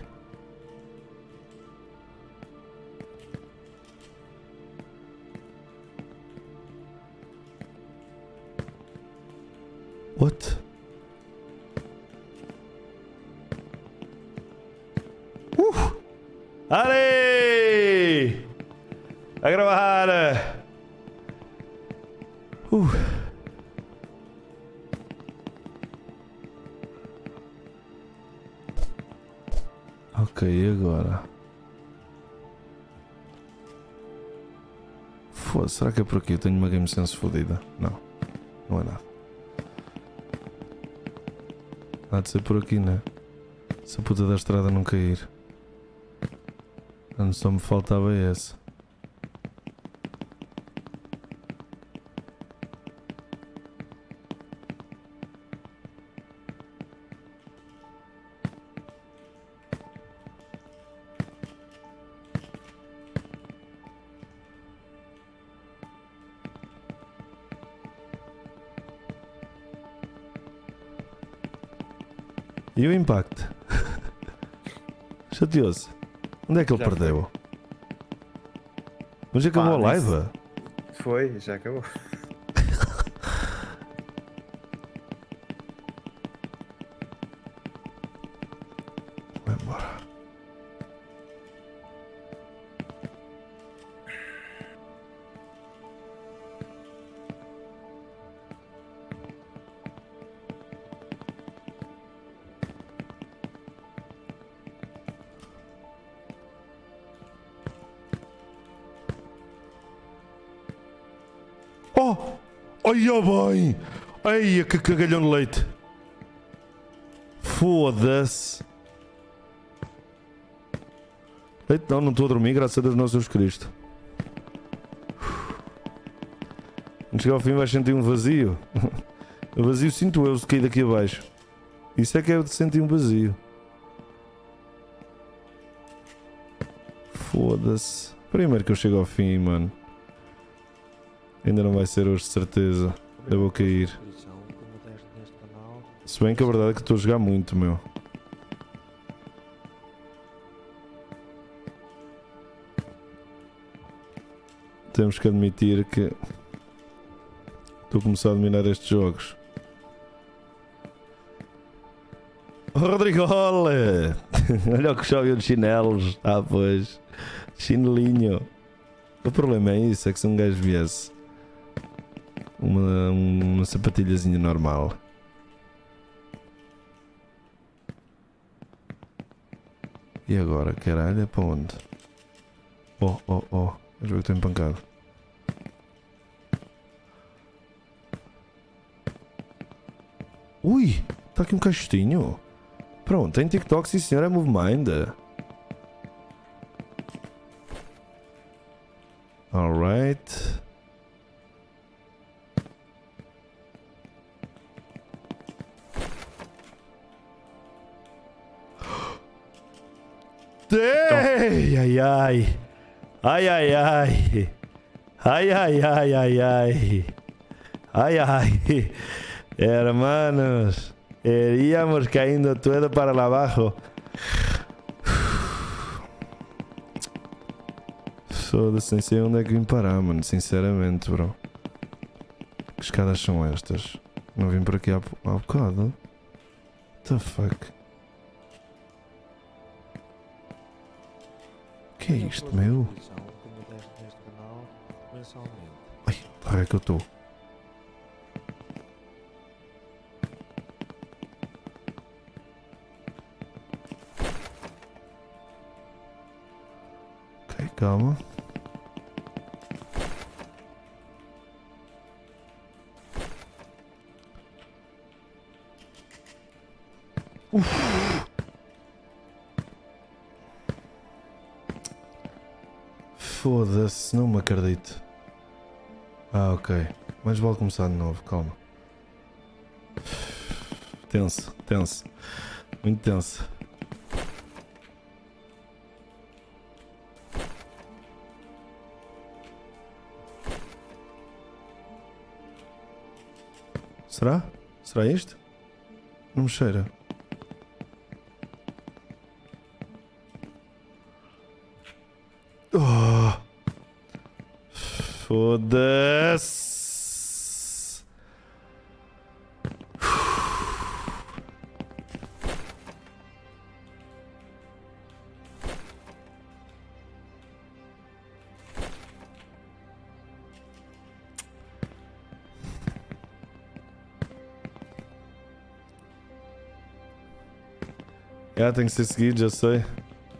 What? Ali! A gravar! Ok, e agora? Foda-se, será que é por aqui? Eu tenho uma game sense fodida. Não, não é nada. Há de ser por aqui, né? Se a puta da estrada não cair. Antes só me faltava essa. E o Impact? Chateou-se. Onde é que ele Já perdeu? Mas acabou a Pá, live? nem Foi, já acabou. Vai embora. Oh! Olha bem! Ai, que cagalhão de leite! Foda-se! Leite não, não estou a dormir, graças a Deus nosso Jesus Cristo. Quando chegar ao fim vais sentir um vazio. O vazio sinto eu se cair daqui abaixo. Isso é que é de sentir um vazio. Foda-se. Primeiro que eu chego ao fim, mano. Ainda não vai ser hoje, de certeza. Eu vou cair. Se bem que a verdade é que estou a jogar muito, meu. Temos que admitir que estou a começar a dominar estes jogos. Oh, Rodrigole! Olha o que chove de chinelos. Ah, pois. Chinelinho. O problema é isso, é que se um gajo viesse uma sapatilhazinha normal. E agora, caralho, é para onde? Oh, oh, oh. Mas eu estou empancado. Ui, está aqui um caixotinho. Pronto, tem TikTok, sim senhor, é MoveMind. Alright. Ai, ai, ai. Ai, ai, ai. Ai, ai, ai, ai, ai. Ai, ai. Hermanos, iríamos cayendo todo para abajo. Foda-se, nem sei onde é que vim parar, mano. Sinceramente, bro. Que escadas são estas? Não vim por aqui há bocado. What the fuck? O que é isto, meu? Ai, onde é que eu estou? Ok, calma. Foda-se, não me acredito. Ah, ok. Mas vou começar de novo, calma. Tenso, tenso. Muito tenso. Será? Será isto? Não me cheira. Oh. Foda-se. Tem que ser seguido, já sei.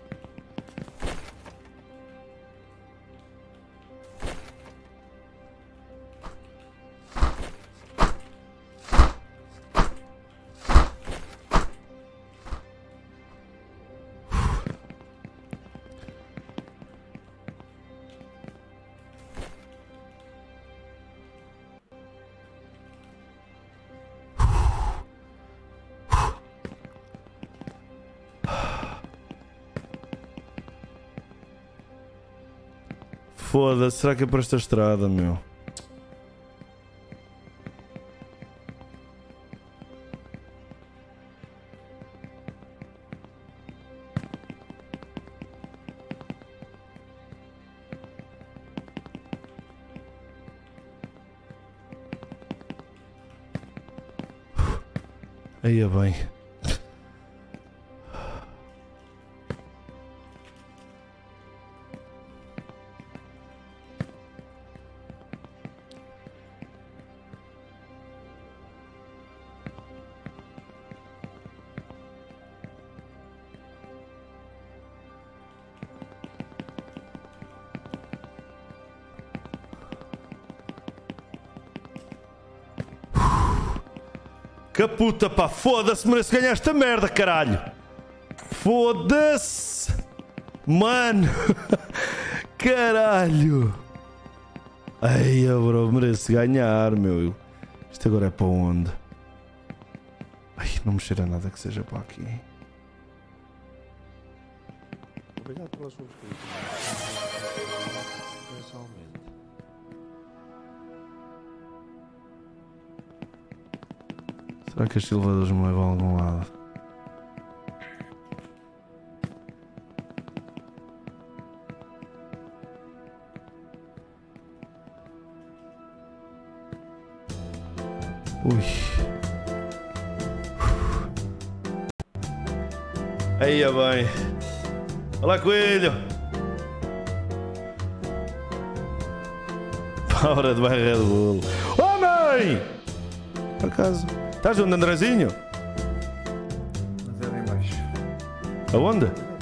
Foda-se, será que é para esta estrada, meu? Aí é bem. Que puta, pá, foda-se, mereço ganhar esta merda, caralho. Foda-se. Mano. Caralho. Ai, bro, mereço ganhar, meu. Isto agora é para onde? Ai, não me cheira nada que seja para aqui. Obrigado pela subscrição. Mensalmente. Será que estes elevadores me levam a algum lado? Ui. Aí é bem. Olá, coelho. Hora de barra de bolo. Homem! Por acaso. Estás onde, Andrezinho? Mas é lá em baixo. Aonde?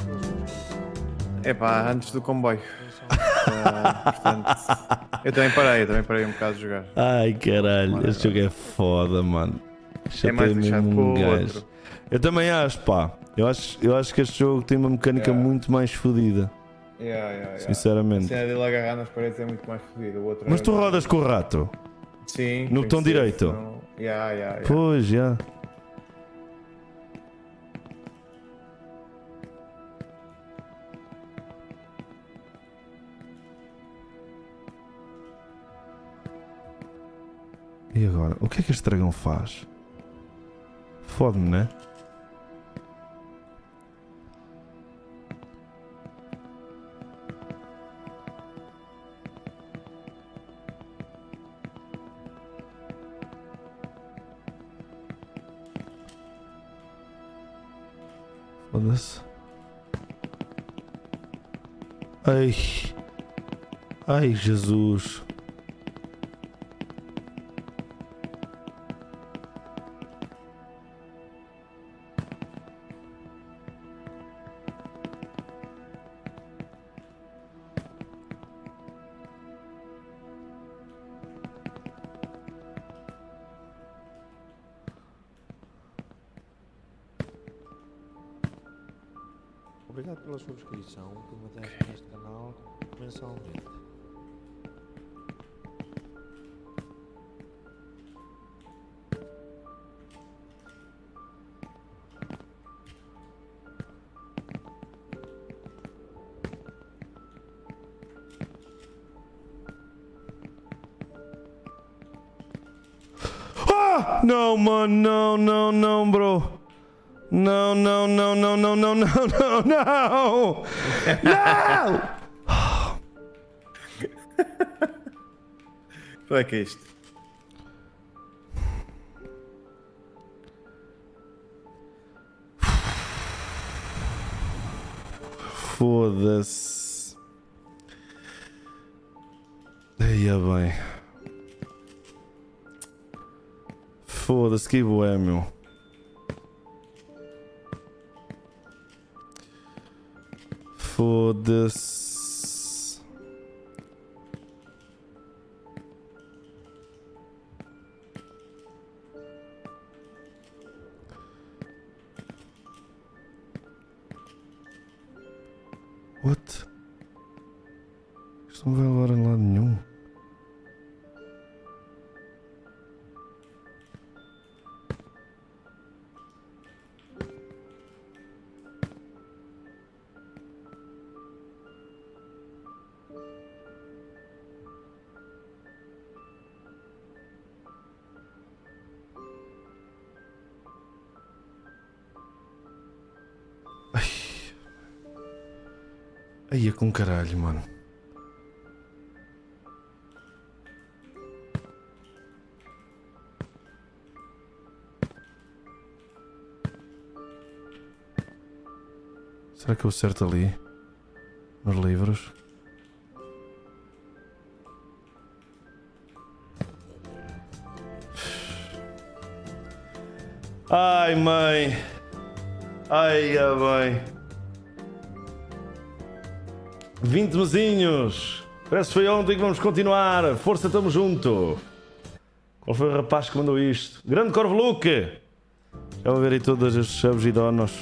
É pá, antes do comboio. Portanto, eu também parei um bocado de jogar. Ai, caralho. Este jogo é foda, mano. É mais Chatei lixado mesmo que o gajo. outro. Eu também acho, pá. Eu acho que este jogo tem uma mecânica Yeah. muito mais fodida. Yeah. Sinceramente. A cena dele agarrar nas paredes é muito mais fodido. O outro Mas é tu mais- rodas com o rato? Sim. no tem botão que ser, direito? senão- Yeah. Pois, já. E agora? O que é que este dragão faz? Fode-me, né? Foda-se. Ai. Ai, Jesus. Obrigado pela subscrição que me deste neste canal mensalmente. Ah! Não, mano, não, bro. Não. Não! Qual é que é isto? Foda-se. Aí é bem. Foda-se, que bué, meu. Foda-se. What? Isto não vai levar a lado nenhum. Aí é com caralho, mano. Será que eu acerto ali? Nos livros? Ai, mãe. Ai, bem. 20 mesinhos. Parece que foi ontem que vamos continuar. Força, tamo junto. Qual foi o rapaz que mandou isto? Grande Corvo Luke. Já vou ver aí todas as chaves e donos.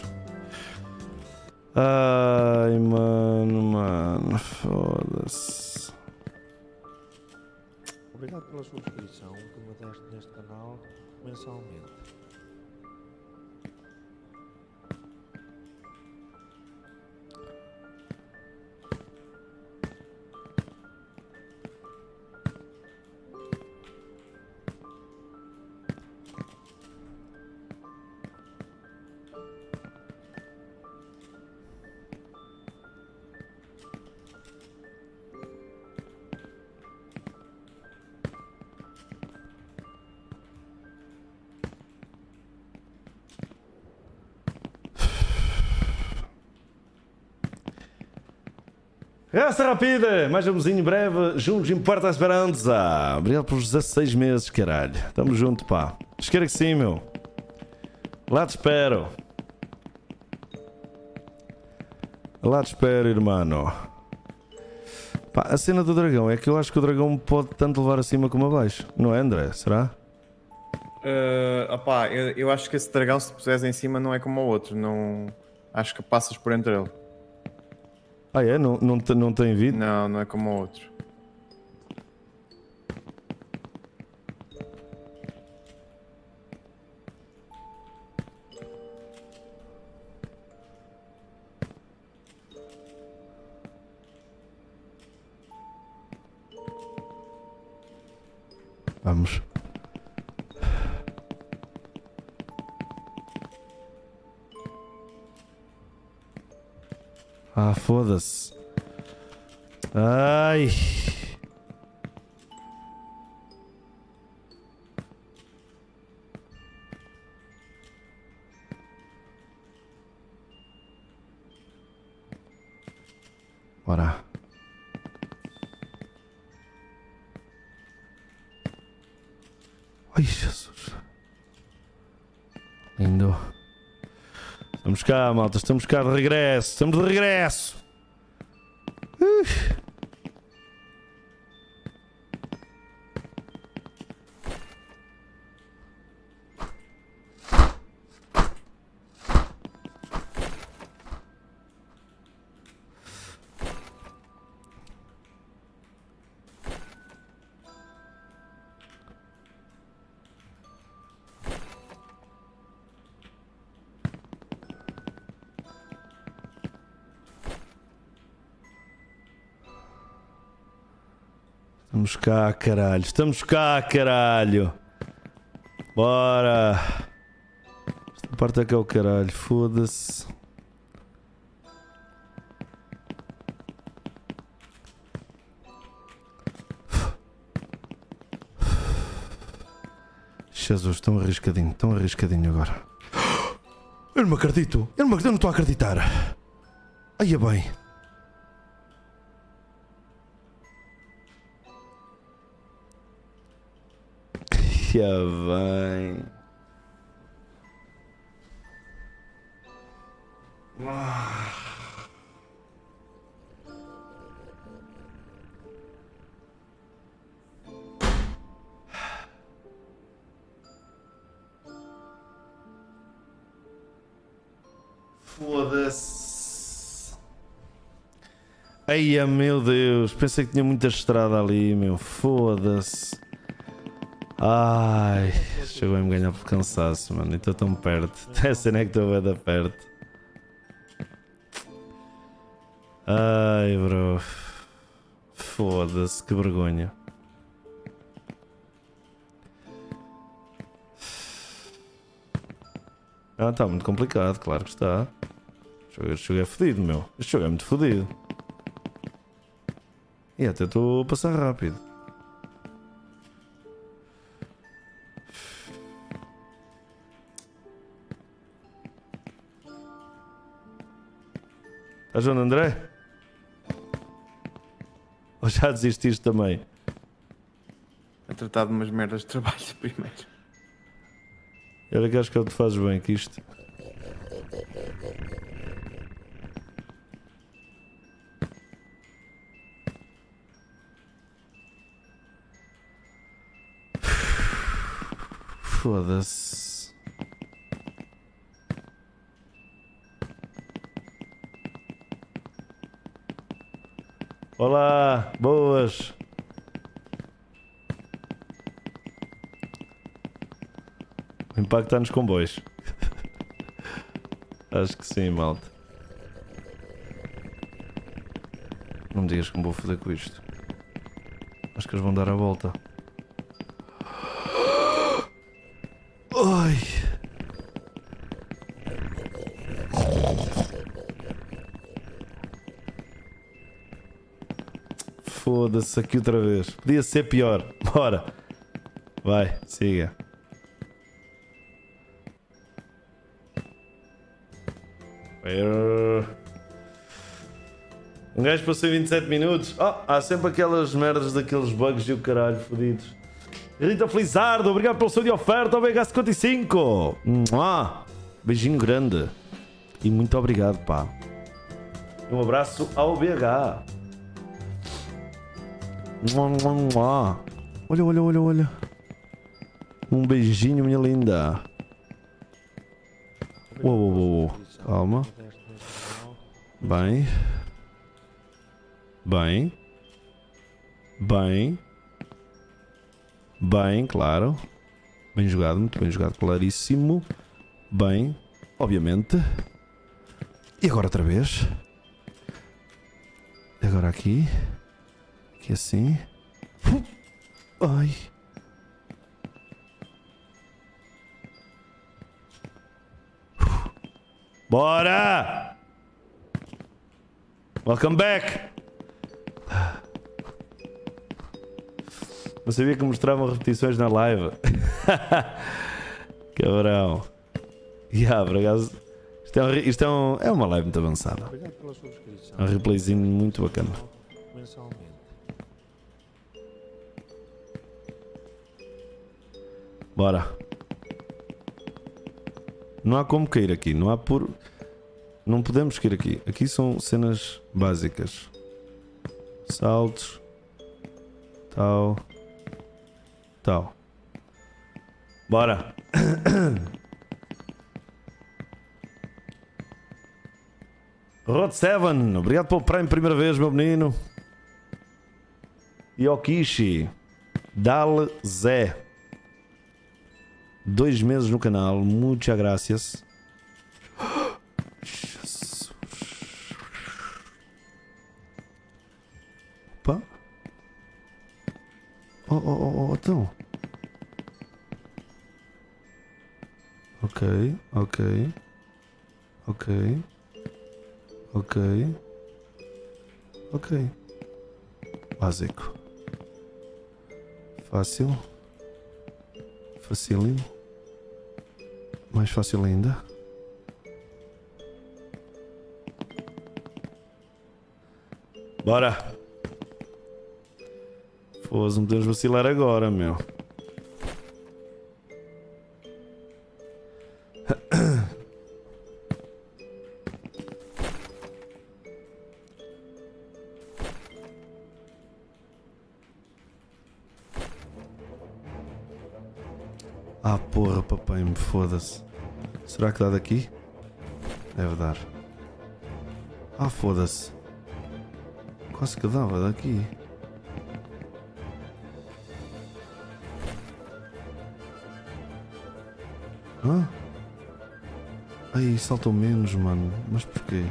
Ai, mano, foda-se. Obrigado pela subscrição que me deste neste canal mensalmente. Essa rápida, mais um mesinho breve, juntos importa a esperança. Obrigado pelos 16 meses, caralho. Tamo junto, pá. Esquerda que sim, meu. Lá te espero. Lá te espero, irmão. Pá, a cena do dragão é que eu acho que o dragão pode tanto levar acima como abaixo. Não é, André? Será? Opá, eu acho que esse dragão, se te puseres em cima, não é como o outro. Não... Acho que passas por entre ele. Ah, é? Não tem vida? Não, não é como o outro. Vamos. Ah, foda-se. Ai. Bora. Ai, Jesus. Lindo. Estamos cá, malta. Estamos cá de regresso. Estamos de regresso. Estamos cá, caralho. Estamos cá, caralho. Bora. Esta parte é que é o caralho. Foda-se. Jesus, tão arriscadinho agora. Eu não me acredito. Eu não estou a acreditar. Aí é bem. Já vem. Foda-se. Ai, meu Deus. Pensei que tinha muita estrada ali, meu. Foda-se. Ai, chegou a me ganhar por cansaço, mano. E estou tão perto. Até a cena é que estou a ver perto. Ai, bro. Foda-se, que vergonha. Ah, está muito complicado, claro que está. Este jogo é fodido, meu. Este jogo é muito fodido. E até estou a passar rápido. Estás onde, André? Ou já desististe também? A tratar de umas merdas de trabalho primeiro. Olha que acho que ele te fazes bem que isto. Foda-se. Olá, boas. O impacto está nos comboios. Acho que sim, malta. Não me digas que me vou foder com isto. Acho que eles vão dar a volta. Ai. Foda-se aqui outra vez. Podia ser pior. Bora. Vai, siga. Um gajo passou 27 minutos. Oh, há sempre aquelas merdas daqueles bugs e o caralho fodidos. Rita Felizardo, obrigado pelo seu de oferta ao BH55. Beijinho grande. E muito obrigado, pá. Um abraço ao BH. Olha, olha, olha, olha. Um beijinho, minha linda. Uou, uou, uou. Calma. Bem. Bem. Bem. Bem, claro. Bem jogado, muito bem jogado, claríssimo. Bem, obviamente. E agora outra vez. E agora aqui. Aqui assim. Ai. Bora! Welcome back! Não sabia que mostravam repetições na live. Cabrão. Por acaso, isto é uma live muito avançada. Obrigado pela subscrição. É um replayzinho muito bacana. Mensalmente. Bora. Não há como cair aqui. Não há por... Não podemos cair aqui. Aqui são cenas básicas. Saltos. Tal. Tal. Bora. Rod 7, obrigado pelo Prime primeira vez, meu menino. Yokishi. Dal Zé. 2 meses no canal, muitas graças. Jesus. Opa. Então. Ok, ok. Ok. Ok. Ok. Básico. Fácil. Facílimo. Mais fácil ainda. Bora. Foda-se, não podemos vacilar agora, meu. Ah, porra, papai, me foda-se. Será que dá daqui? Deve dar. Ah, foda-se. Quase que dava daqui. Hã? Ai, saltou menos, mano. Mas porquê?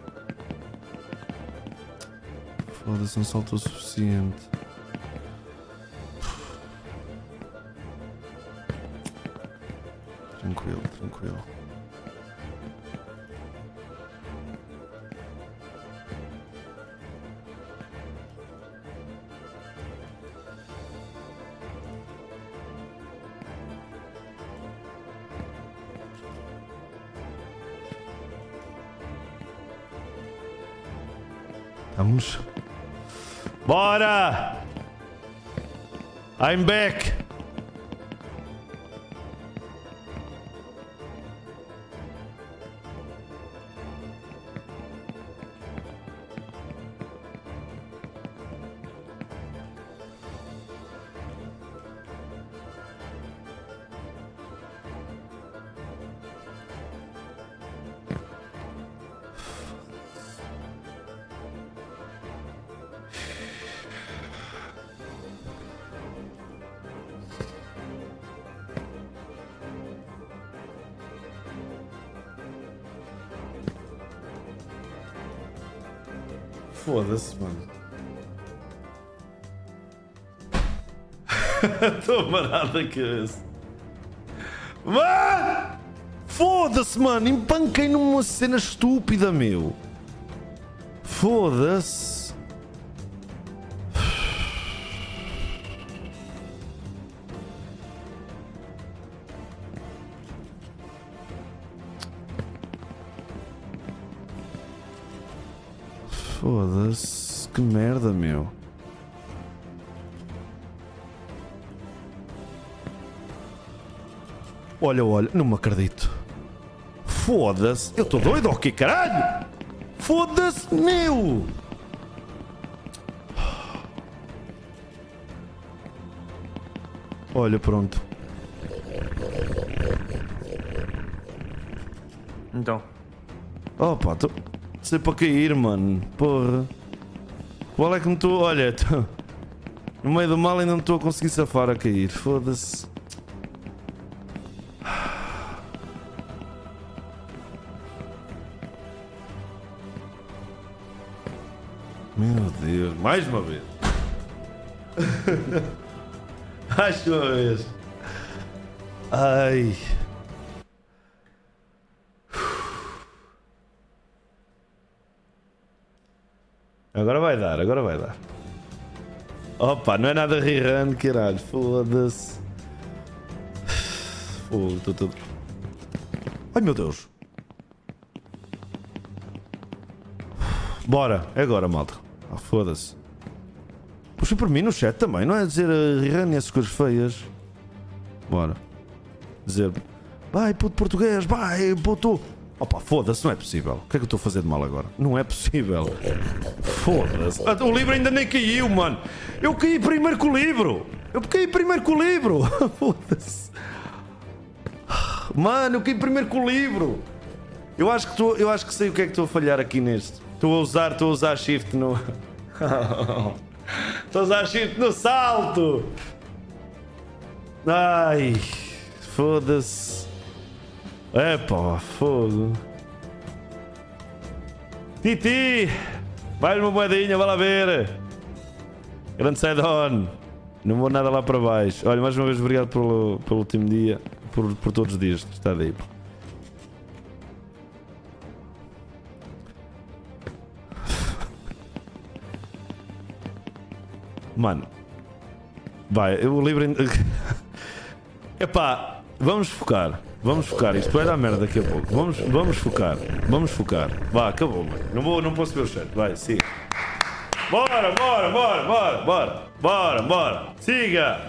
Foda-se, não saltou o suficiente. Tranquilo, tranquilo. Vamos. Bora! I'm back! Foda-se, mano. Estou amarrado a cabeça. Mano! Foda-se, mano. Empanquei numa cena estúpida, meu. Foda-se. Foda-se, que merda, meu. Olha, olha, não me acredito. Foda-se, eu estou doido ou quê, caralho? Foda-se, meu. Olha, pronto. Então. Opa, tô... sei para cair, mano. Porra. Qual é que me estou... Olha, tô... no meio do mal ainda não estou a conseguir safar a cair. Foda-se. Meu Deus. Mais uma vez. Mais uma vez. Ai... Agora vai dar, agora vai dar. Opa, não é nada rerun, caralho. Foda-se. Fogo, estou todo... Ai, meu Deus. Bora, é agora, malta. Ah, foda-se. Puxa por mim no chat também, não é dizer rerun e essas coisas feias. Bora. Dizer... Vai, puto português, vai, puto... Opa, foda-se, não é possível. O que é que eu estou a fazer de mal agora? Não é possível. Foda-se. O livro ainda nem caiu, mano. Eu caí primeiro com o livro. Eu caí primeiro com o livro. Foda-se. Mano, eu caí primeiro com o livro. Eu acho que sei o que é que estou a falhar aqui neste. Estou a usar shift no... Estou a usar shift no salto. Ai, foda-se. Epá, fogo. Titi! Vai uma moedinha, vai lá ver. Grande side-on. Não vou nada lá para baixo. Olha, mais uma vez obrigado pelo último dia. Por todos os dias. Está daí. Mano. Vai, o livro... Epá, vamos focar. Vamos focar, isto vai dar merda daqui a pouco. Vamos focar, vamos focar. Vá, acabou, mano. Não posso ver o chat. Vai, siga. Bora, bora, bora, bora, bora. Bora, bora. Siga.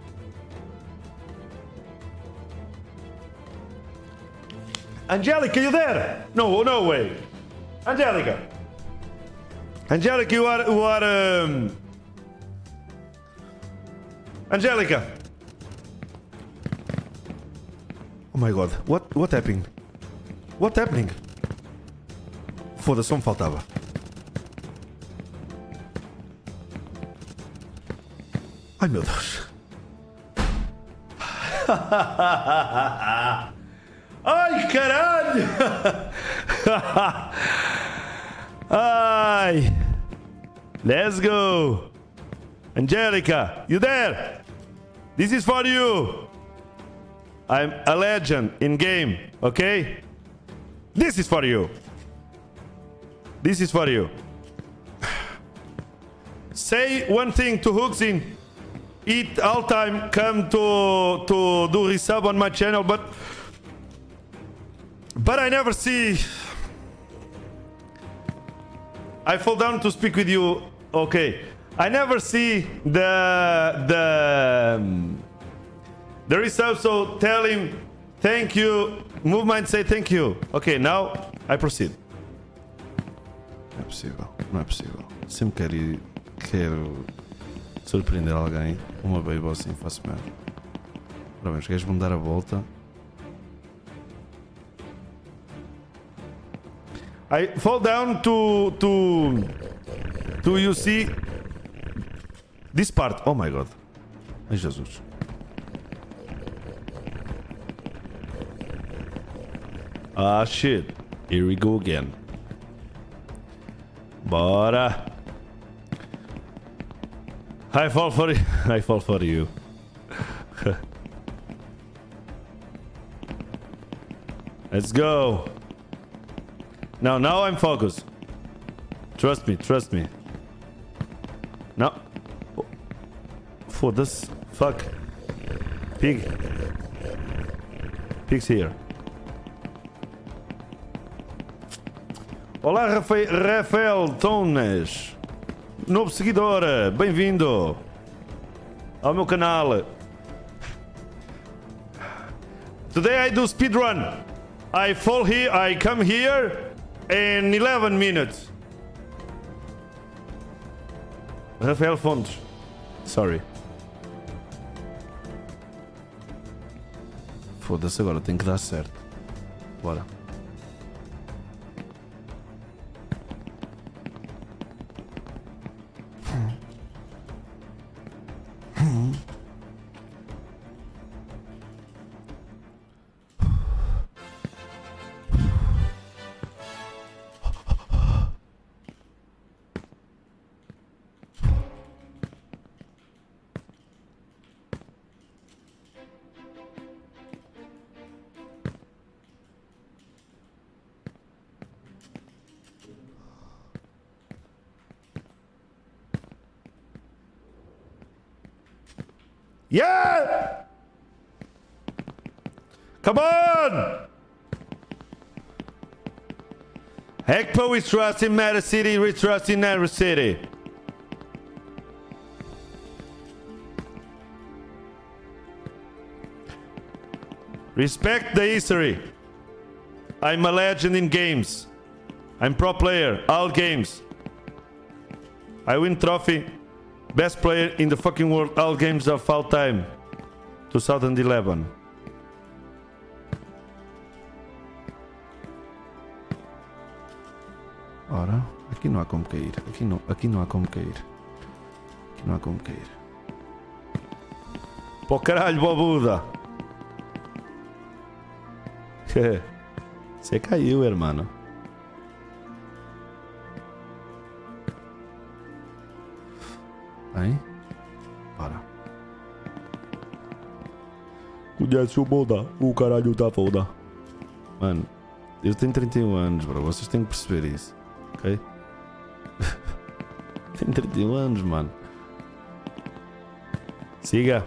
Angelica, you there? No, no way. Angelica. Angelica, you are Angelica. Oh my god, what happened? What happening? Foda-se, só me faltava. Ai meu Deus. Ai caralho. Ai. Let's go. Angelica, you there? This is for you. I'm a legend in game, okay? This is for you. This is for you. Say one thing to Huxin. It all time come to do resub on my channel, but I never see. I fall down to speak with you. Okay. I never see the results, so tell him thank you. Move mind, say thank you. Okay, now I proceed. Não é possível, não é possível. Sempre quero surpreender alguém. Uma baby assim, faço merda. Ora bem, os gajos vão dar a volta. I fall down to you see this part. Oh my god. Ai Jesus. Ah shit. Here we go again. Bora. I fall for you. I fall for you. Let's go. Now I'm focused. Trust me, trust me. No. Foda-se. Fuck. Pig. Pig's here. Olá, Rafael Tones. Novo seguidor. Bem-vindo ao meu canal. Today I do speedrun. I fall here, I come here in 11 minutes. Rafael Fontes. Sorry. Foda-se, agora tem que dar certo. Bora. Yeah! Come on! Ekpo is trusting Meta City, we trust in Narrow City. Respect the history. I'm a legend in games. I'm pro player, all games. I win trophy. Best player in the fucking world, all games of all time. 2011. Ora, aqui não há como cair. Aqui não há como cair. Aqui não há como cair. Pô caralho, bobuda. Você caiu, hermano. Hein? Para. Conhece o Boda? O caralho tá foda. Mano, eu tenho 31 anos, bro. Vocês têm que perceber isso. Ok? Tenho 31 anos, mano. Siga.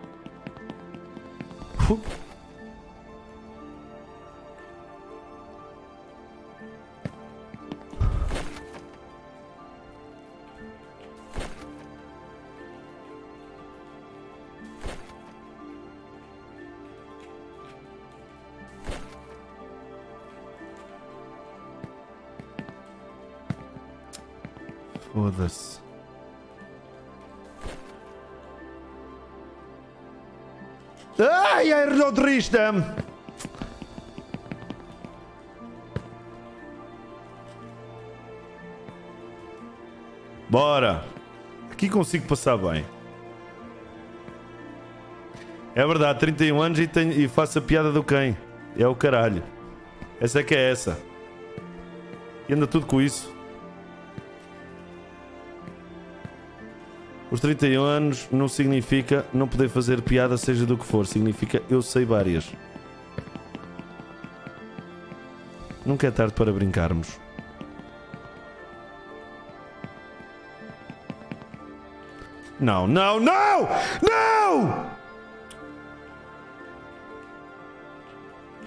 Foda-se. Ai, aerodrista! Bora! Aqui consigo passar bem. É verdade, 31 anos e faço a piada do quem? É o caralho. Essa é que é essa. E anda tudo com isso. Os 31 anos não significa não poder fazer piada, seja do que for. Significa eu sei várias. Nunca é tarde para brincarmos. Não, não, não! Não!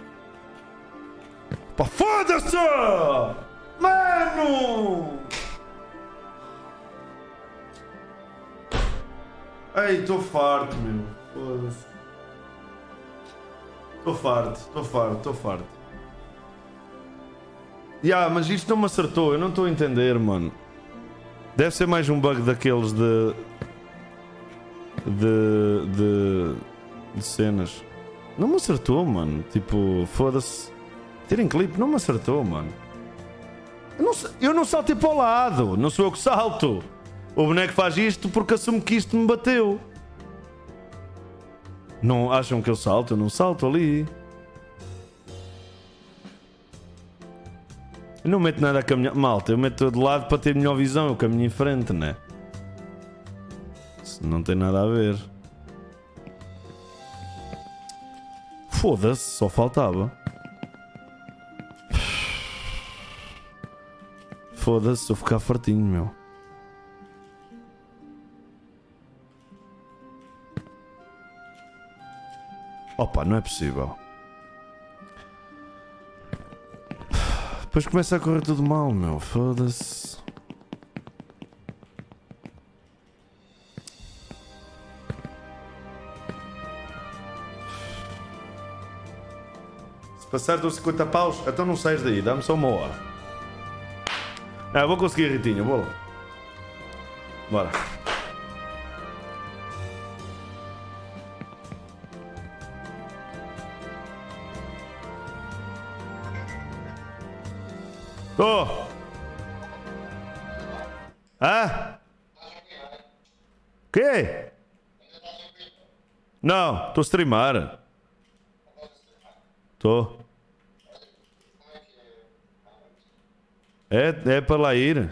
Pá, foda-se! Mano! Ei, estou farto, meu. Foda-se. Estou farto. Mas isto não me acertou, eu não estou a entender, mano. Deve ser mais um bug daqueles de cenas. Não me acertou, mano. Tipo, foda-se. Tirem clipe, não me acertou, mano. Eu não saltei para o lado, não sou eu que salto. O boneco faz isto porque assume que isto me bateu. Não acham que eu salto? Eu não salto ali. Eu não meto nada a caminhar. Malta, eu meto de lado para ter melhor visão. Eu caminho em frente, né? Isso não tem nada a ver. Foda-se, só faltava. Foda-se, estou a ficar fartinho, meu. Opa, não é possível. Depois começa a correr tudo mal, meu. Foda-se. Se passar dos 50 paus, então não sais daí. Dá-me só uma hora. Vou conseguir, Ritinho. Vou lá. Bora. Tô! Hã? Quê? Não, estou a streamar. Tô. É para lá ir.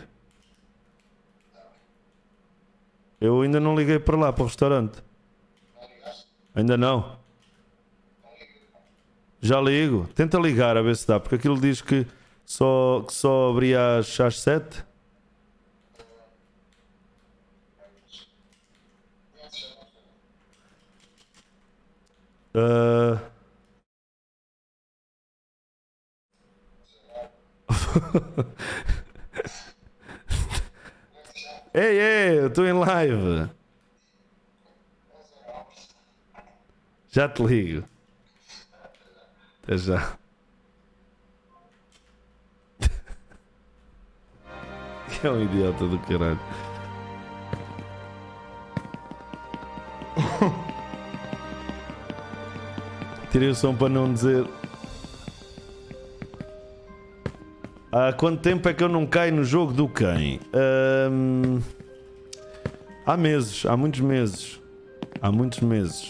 Eu ainda não liguei para lá, para o restaurante. Ainda não. Já ligo. Tenta ligar a ver se dá, porque aquilo diz que só abria às 7. Ei, eu estou em live. Já te ligo. Até já. É um idiota do caralho. Tirei o som para não dizer. Há quanto tempo é que eu não caio no jogo do quem? Há meses, há muitos meses. Há muitos meses.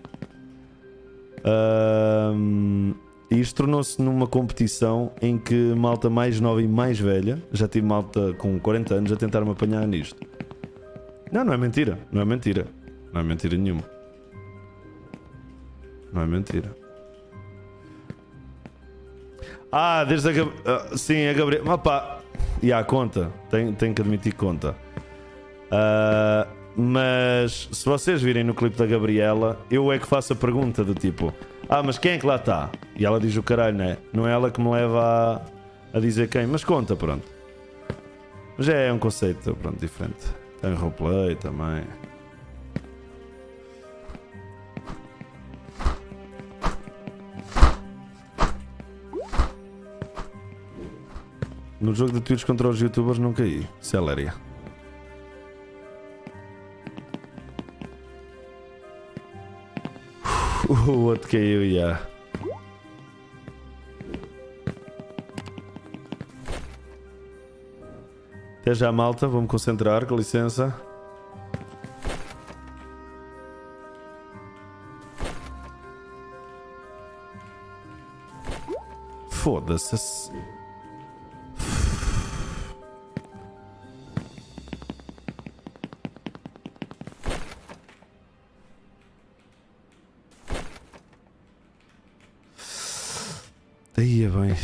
E isto tornou-se numa competição em que malta mais nova e mais velha, já tive malta com 40 anos a tentar me apanhar nisto. Não é mentira, não é mentira. Não é mentira nenhuma. Não é mentira. Desde a sim, a Gabriela. Opá, conta. Tenho que admitir que conta. Mas se vocês virem no clipe da Gabriela, eu é que faço a pergunta do tipo: mas quem é que lá está? E ela diz o caralho, né? Não é ela que me leva a dizer quem, mas conta, pronto. Já é um conceito, pronto, diferente. Tem roleplay também. No jogo de Twitch contra os youtubers não caí. Celéria. O outro caiu, já. Até já, malta. Vou-me concentrar, com licença. Foda-se. Aí é bem.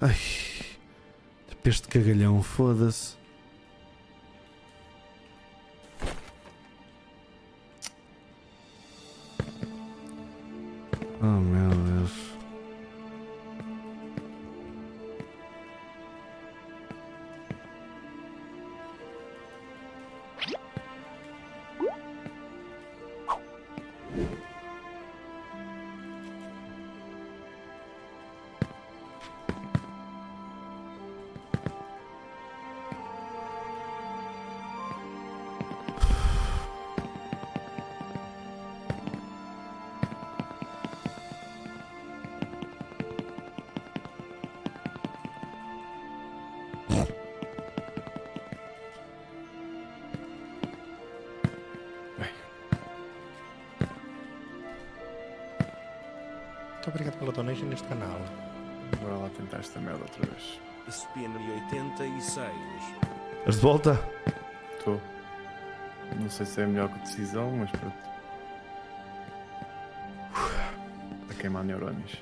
Ai, este cagalhão, foda-se. Oh meu Deus. Muito obrigado pela donation neste canal. Bora lá tentar esta merda outra vez. Spinner 86. Estás de volta? Estou. Não sei se é a melhor decisão, mas pronto. A queimar neurónios.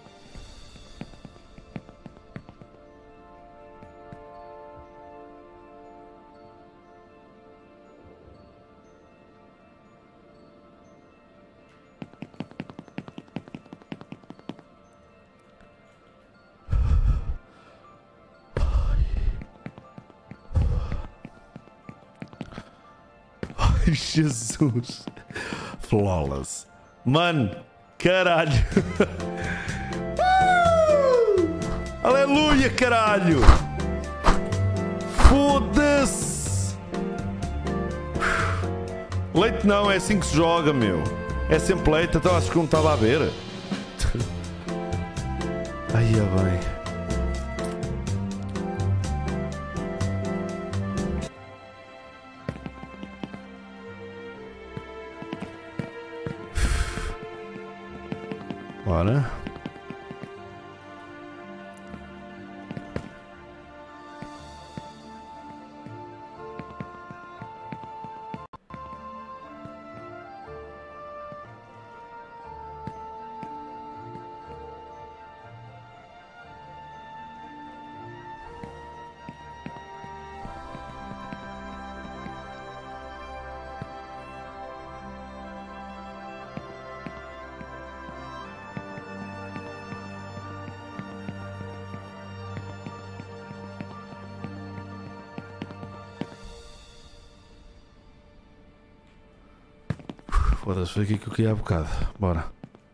Ai, Jesus. Flawless. Mano, caralho. Aleluia, caralho. Foda-se. Leite não, é assim que se joga, meu. É sempre leite, então acho que não estava a ver. Ai, é bem. Bora. Foda-se, foi aqui que eu queria há bocado. Bora.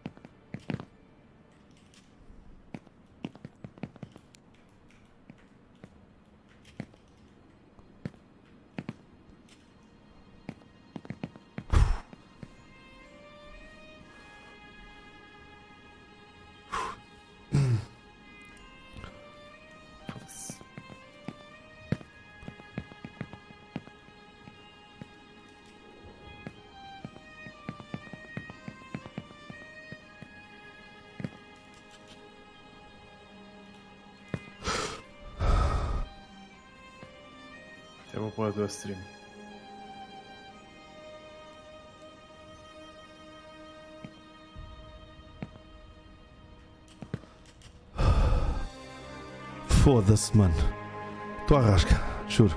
Eu vou pôr a do stream. Foda-se, mano. Estou à rasca, juro.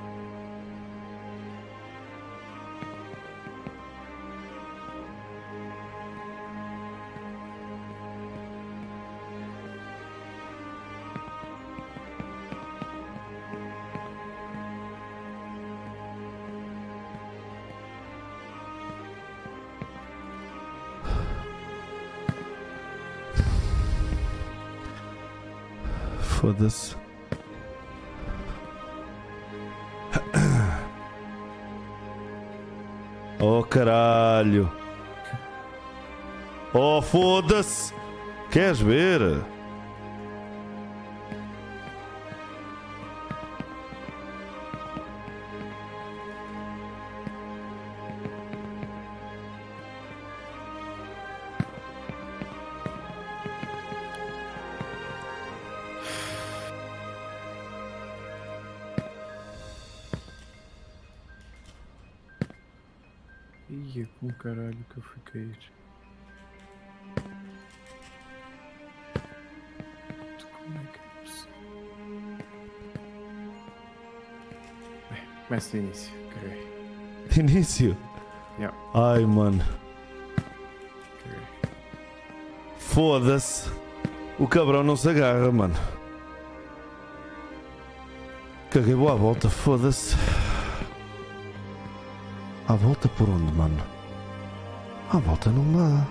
Foda-se. Oh caralho. Oh foda-se. Queres ver? Ia com caralho que eu fui cair. Como é que é possível? Começa do início. Carreguei. Início. Yeah. Ai, mano. Carreguei. Foda-se. O cabrão não se agarra, mano. Caguei boa à volta, foda-se. À volta por onde, mano? À volta não dá.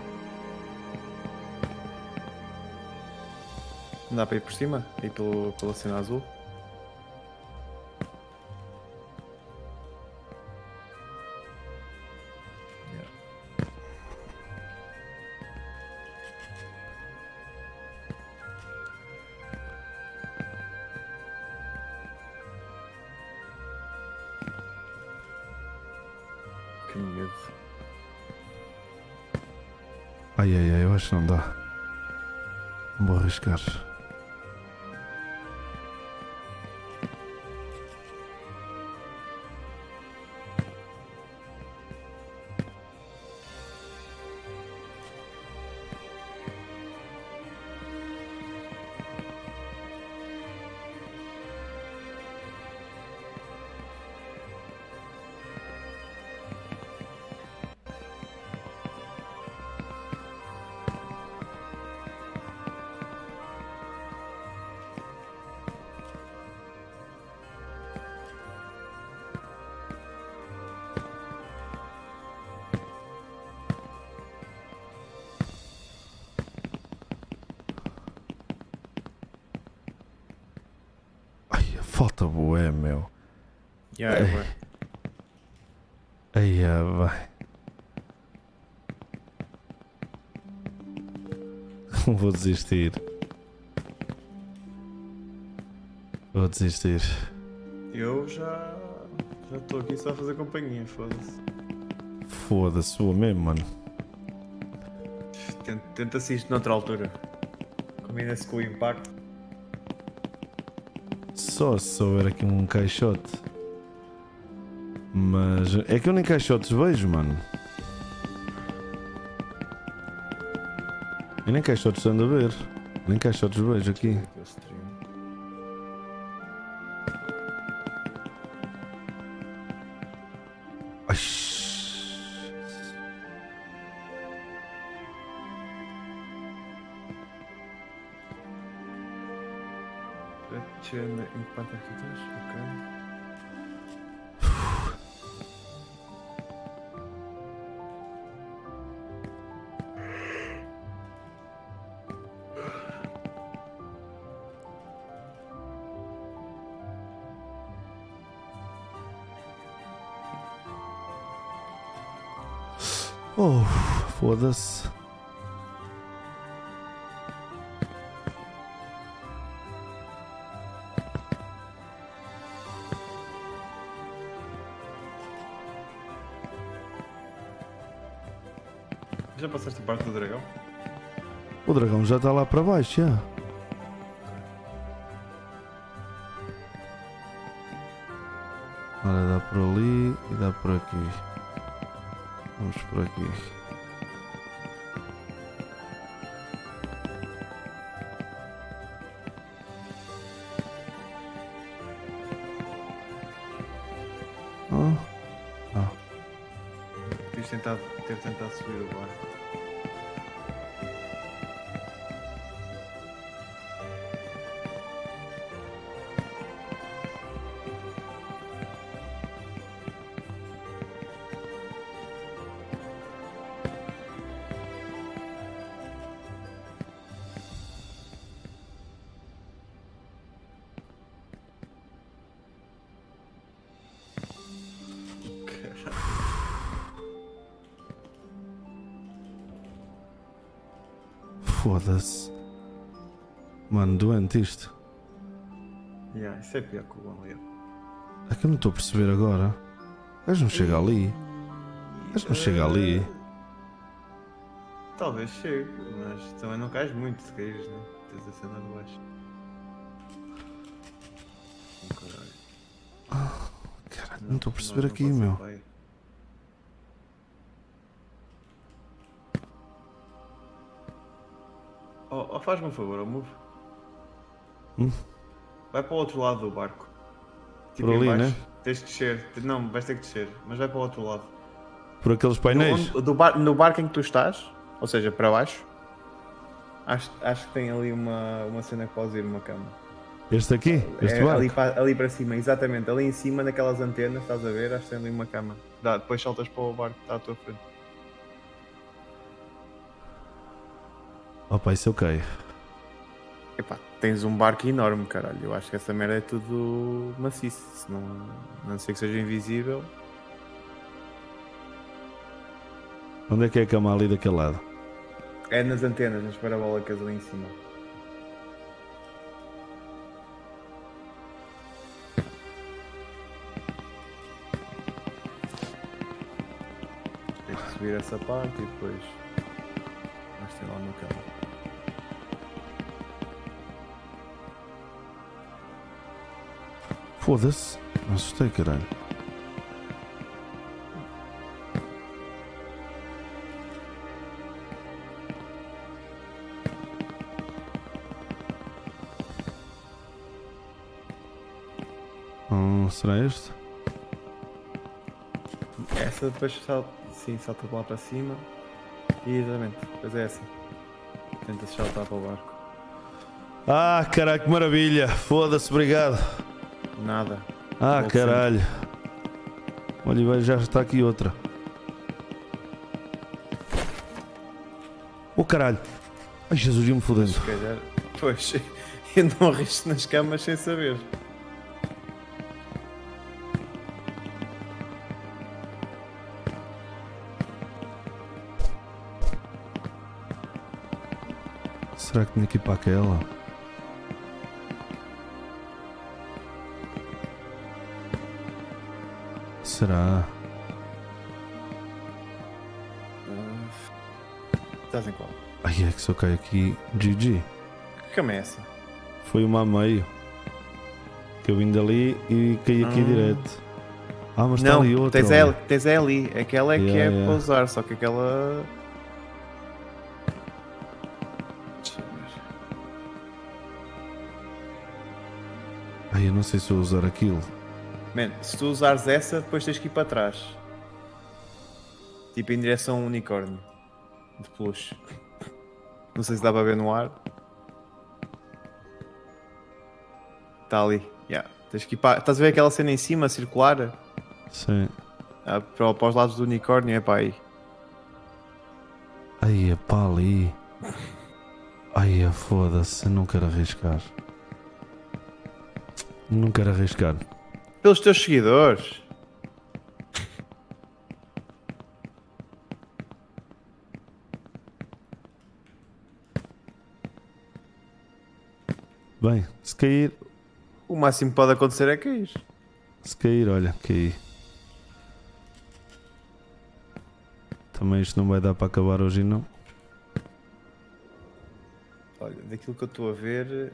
Não dá para ir por cima? Ir pela cena azul? Que medo. Ai, ai, ai, eu acho que não dá. Não vou arriscar. Ai, falta bué, meu. Yeah, Ei. vai. Ai, vai. Vou desistir. Vou desistir. Eu já estou aqui só a fazer companhia, foda-se. Foda-se, sua mesmo, mano. Tenta-se isto noutra altura. Combina-se com o impacto. Só se souber aqui um caixote. Mas é que eu nem caixotes vejo, mano. Eu nem caixotes ando a ver. Nem caixotes vejo aqui. Aquele stream. Ai, Chegar em que parte é que tu estás? Ok. oh, foda-se. Já passaste a parte do dragão? O dragão já está lá para baixo, já. Ora, dá por ali e dá por aqui. Vamos por aqui. Devias ter tentado subir o barco. Foda-se. Mano, doente isto. Yeah, isso é pior que o Unreal. É que eu não estou a perceber agora. O gajo não chega ali. O gajo não chega ali. Talvez chegue, mas também não cais muito se caíres, né? Tens a cena de baixo. Caralho. Caralho, não estou a perceber Não aqui, pode ser meu. pai. Oh, faz-me um favor, move. Hum? Vai para o outro lado do barco. Por ali, em baixo, né? tens que descer. Não, vais ter que descer, mas vai para o outro lado. Por aqueles painéis? No barco em que tu estás, ou seja, para baixo, acho que tem ali uma cena que podes ir numa cama. Este aqui? Este barco? Ali para cima, exatamente. Ali em cima, naquelas antenas, estás a ver? Acho que tem ali uma cama. Depois saltas para o barco que está à tua frente. Opa, isso eu caio. Epá, tens um barco enorme, caralho. Eu acho que essa merda é tudo maciço. Se não sei que seja invisível. Onde é que é a cama ali daquele lado? É nas antenas, nas parabólicas ali em cima. Tens que subir essa parte e depois vais ter lá no cama. Foda-se. Me assustei, caralho. Será este? Essa depois salta de lá para cima. E exatamente, depois é essa. Tenta saltar para o barco. Ah, caralho, que maravilha. Foda-se, obrigado. Nada. Ah, Volto caralho. Olha, vai, já está aqui outra. Oh, caralho. Ai, Jesus, ia-me fodendo. Se calhar. Pois, eu não arrisco nas camas sem saber. Será que tinha que ir para aquela? Será? Estás em qual? Ai, é que só cai aqui. GG. Que cama é essa? Foi uma a meio. Que eu vim dali e caí aqui direto. Ah, mas está Não, ali outra. tens ali. Aquela é que Yeah, é yeah. para usar, só que aquela. Deixa eu ver. Ai, eu não sei se vou usar aquilo. Man, se tu usares essa, depois tens que ir para trás. Tipo em direção a um unicórnio. De peluche. Não sei se dá para ver no ar. Está ali. Yeah. Tens que ir para... Estás a ver aquela cena em cima, circular? Sim. Para os lados do unicórnio, é para aí. Ai, é para ali. Ai, foda-se. Eu não quero arriscar. Não quero arriscar. Pelos teus seguidores. Bem, se cair... O máximo que pode acontecer é cair. Se cair, olha, caí. Também isto não vai dar para acabar hoje, não. Olha, daquilo que eu estou a ver...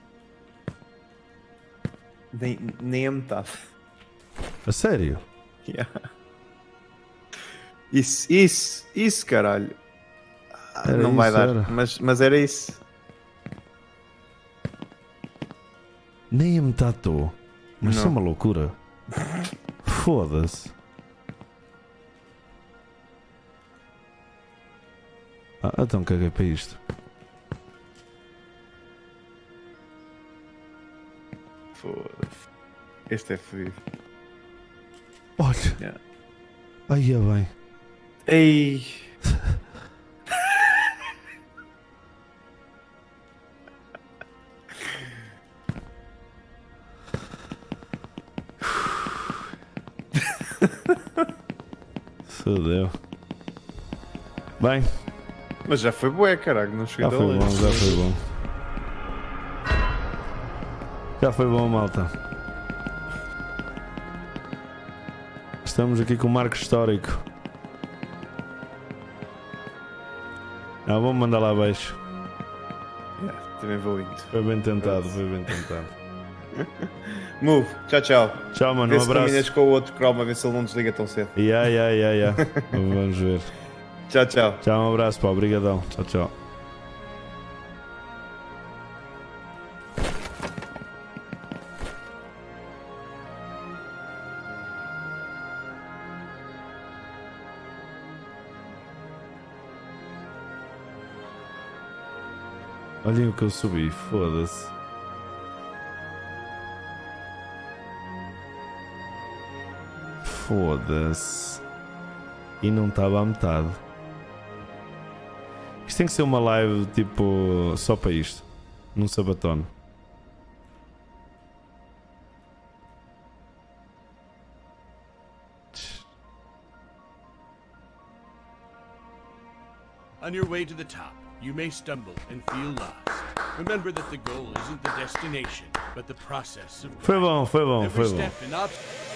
Nem a metade. A sério? Yeah. Isso, caralho. Era não vai isso, dar, era. mas era isso. Nem a metade estou. Mas isso é Não. uma loucura. Foda-se. Ah, então caguei para isto. Foda-se. Este é fodido. Olha. Yeah. Aí é bem. Ei. Fodeu. Bem, Mas já foi bué, caralho. Não cheguei já foi bom, já foi bom. Já foi bom, malta. Estamos aqui com o marco histórico. Ah, vamos mandar lá abaixo. Yeah, também vou indo. Foi bem tentado, foi bem tentado. Move. Tchau, tchau. Tchau, mano, Vê um se combinas abraço. com o outro Chrome a ver se ele não desliga tão cedo. Yeah. Vamos ver. Tchau, tchau. Tchau, um abraço, pá. Obrigadão. Tchau, tchau. Olhem o que eu subi, foda-se. Foda-se. E não estava à metade. Isto tem que ser uma live tipo só para isto. Num sabatone. On your way to the top, you may stumble and feel lost. Remember that the goal isn't the destination, but the process of Foi bom, foi bom, every foi bom. step in obstacle.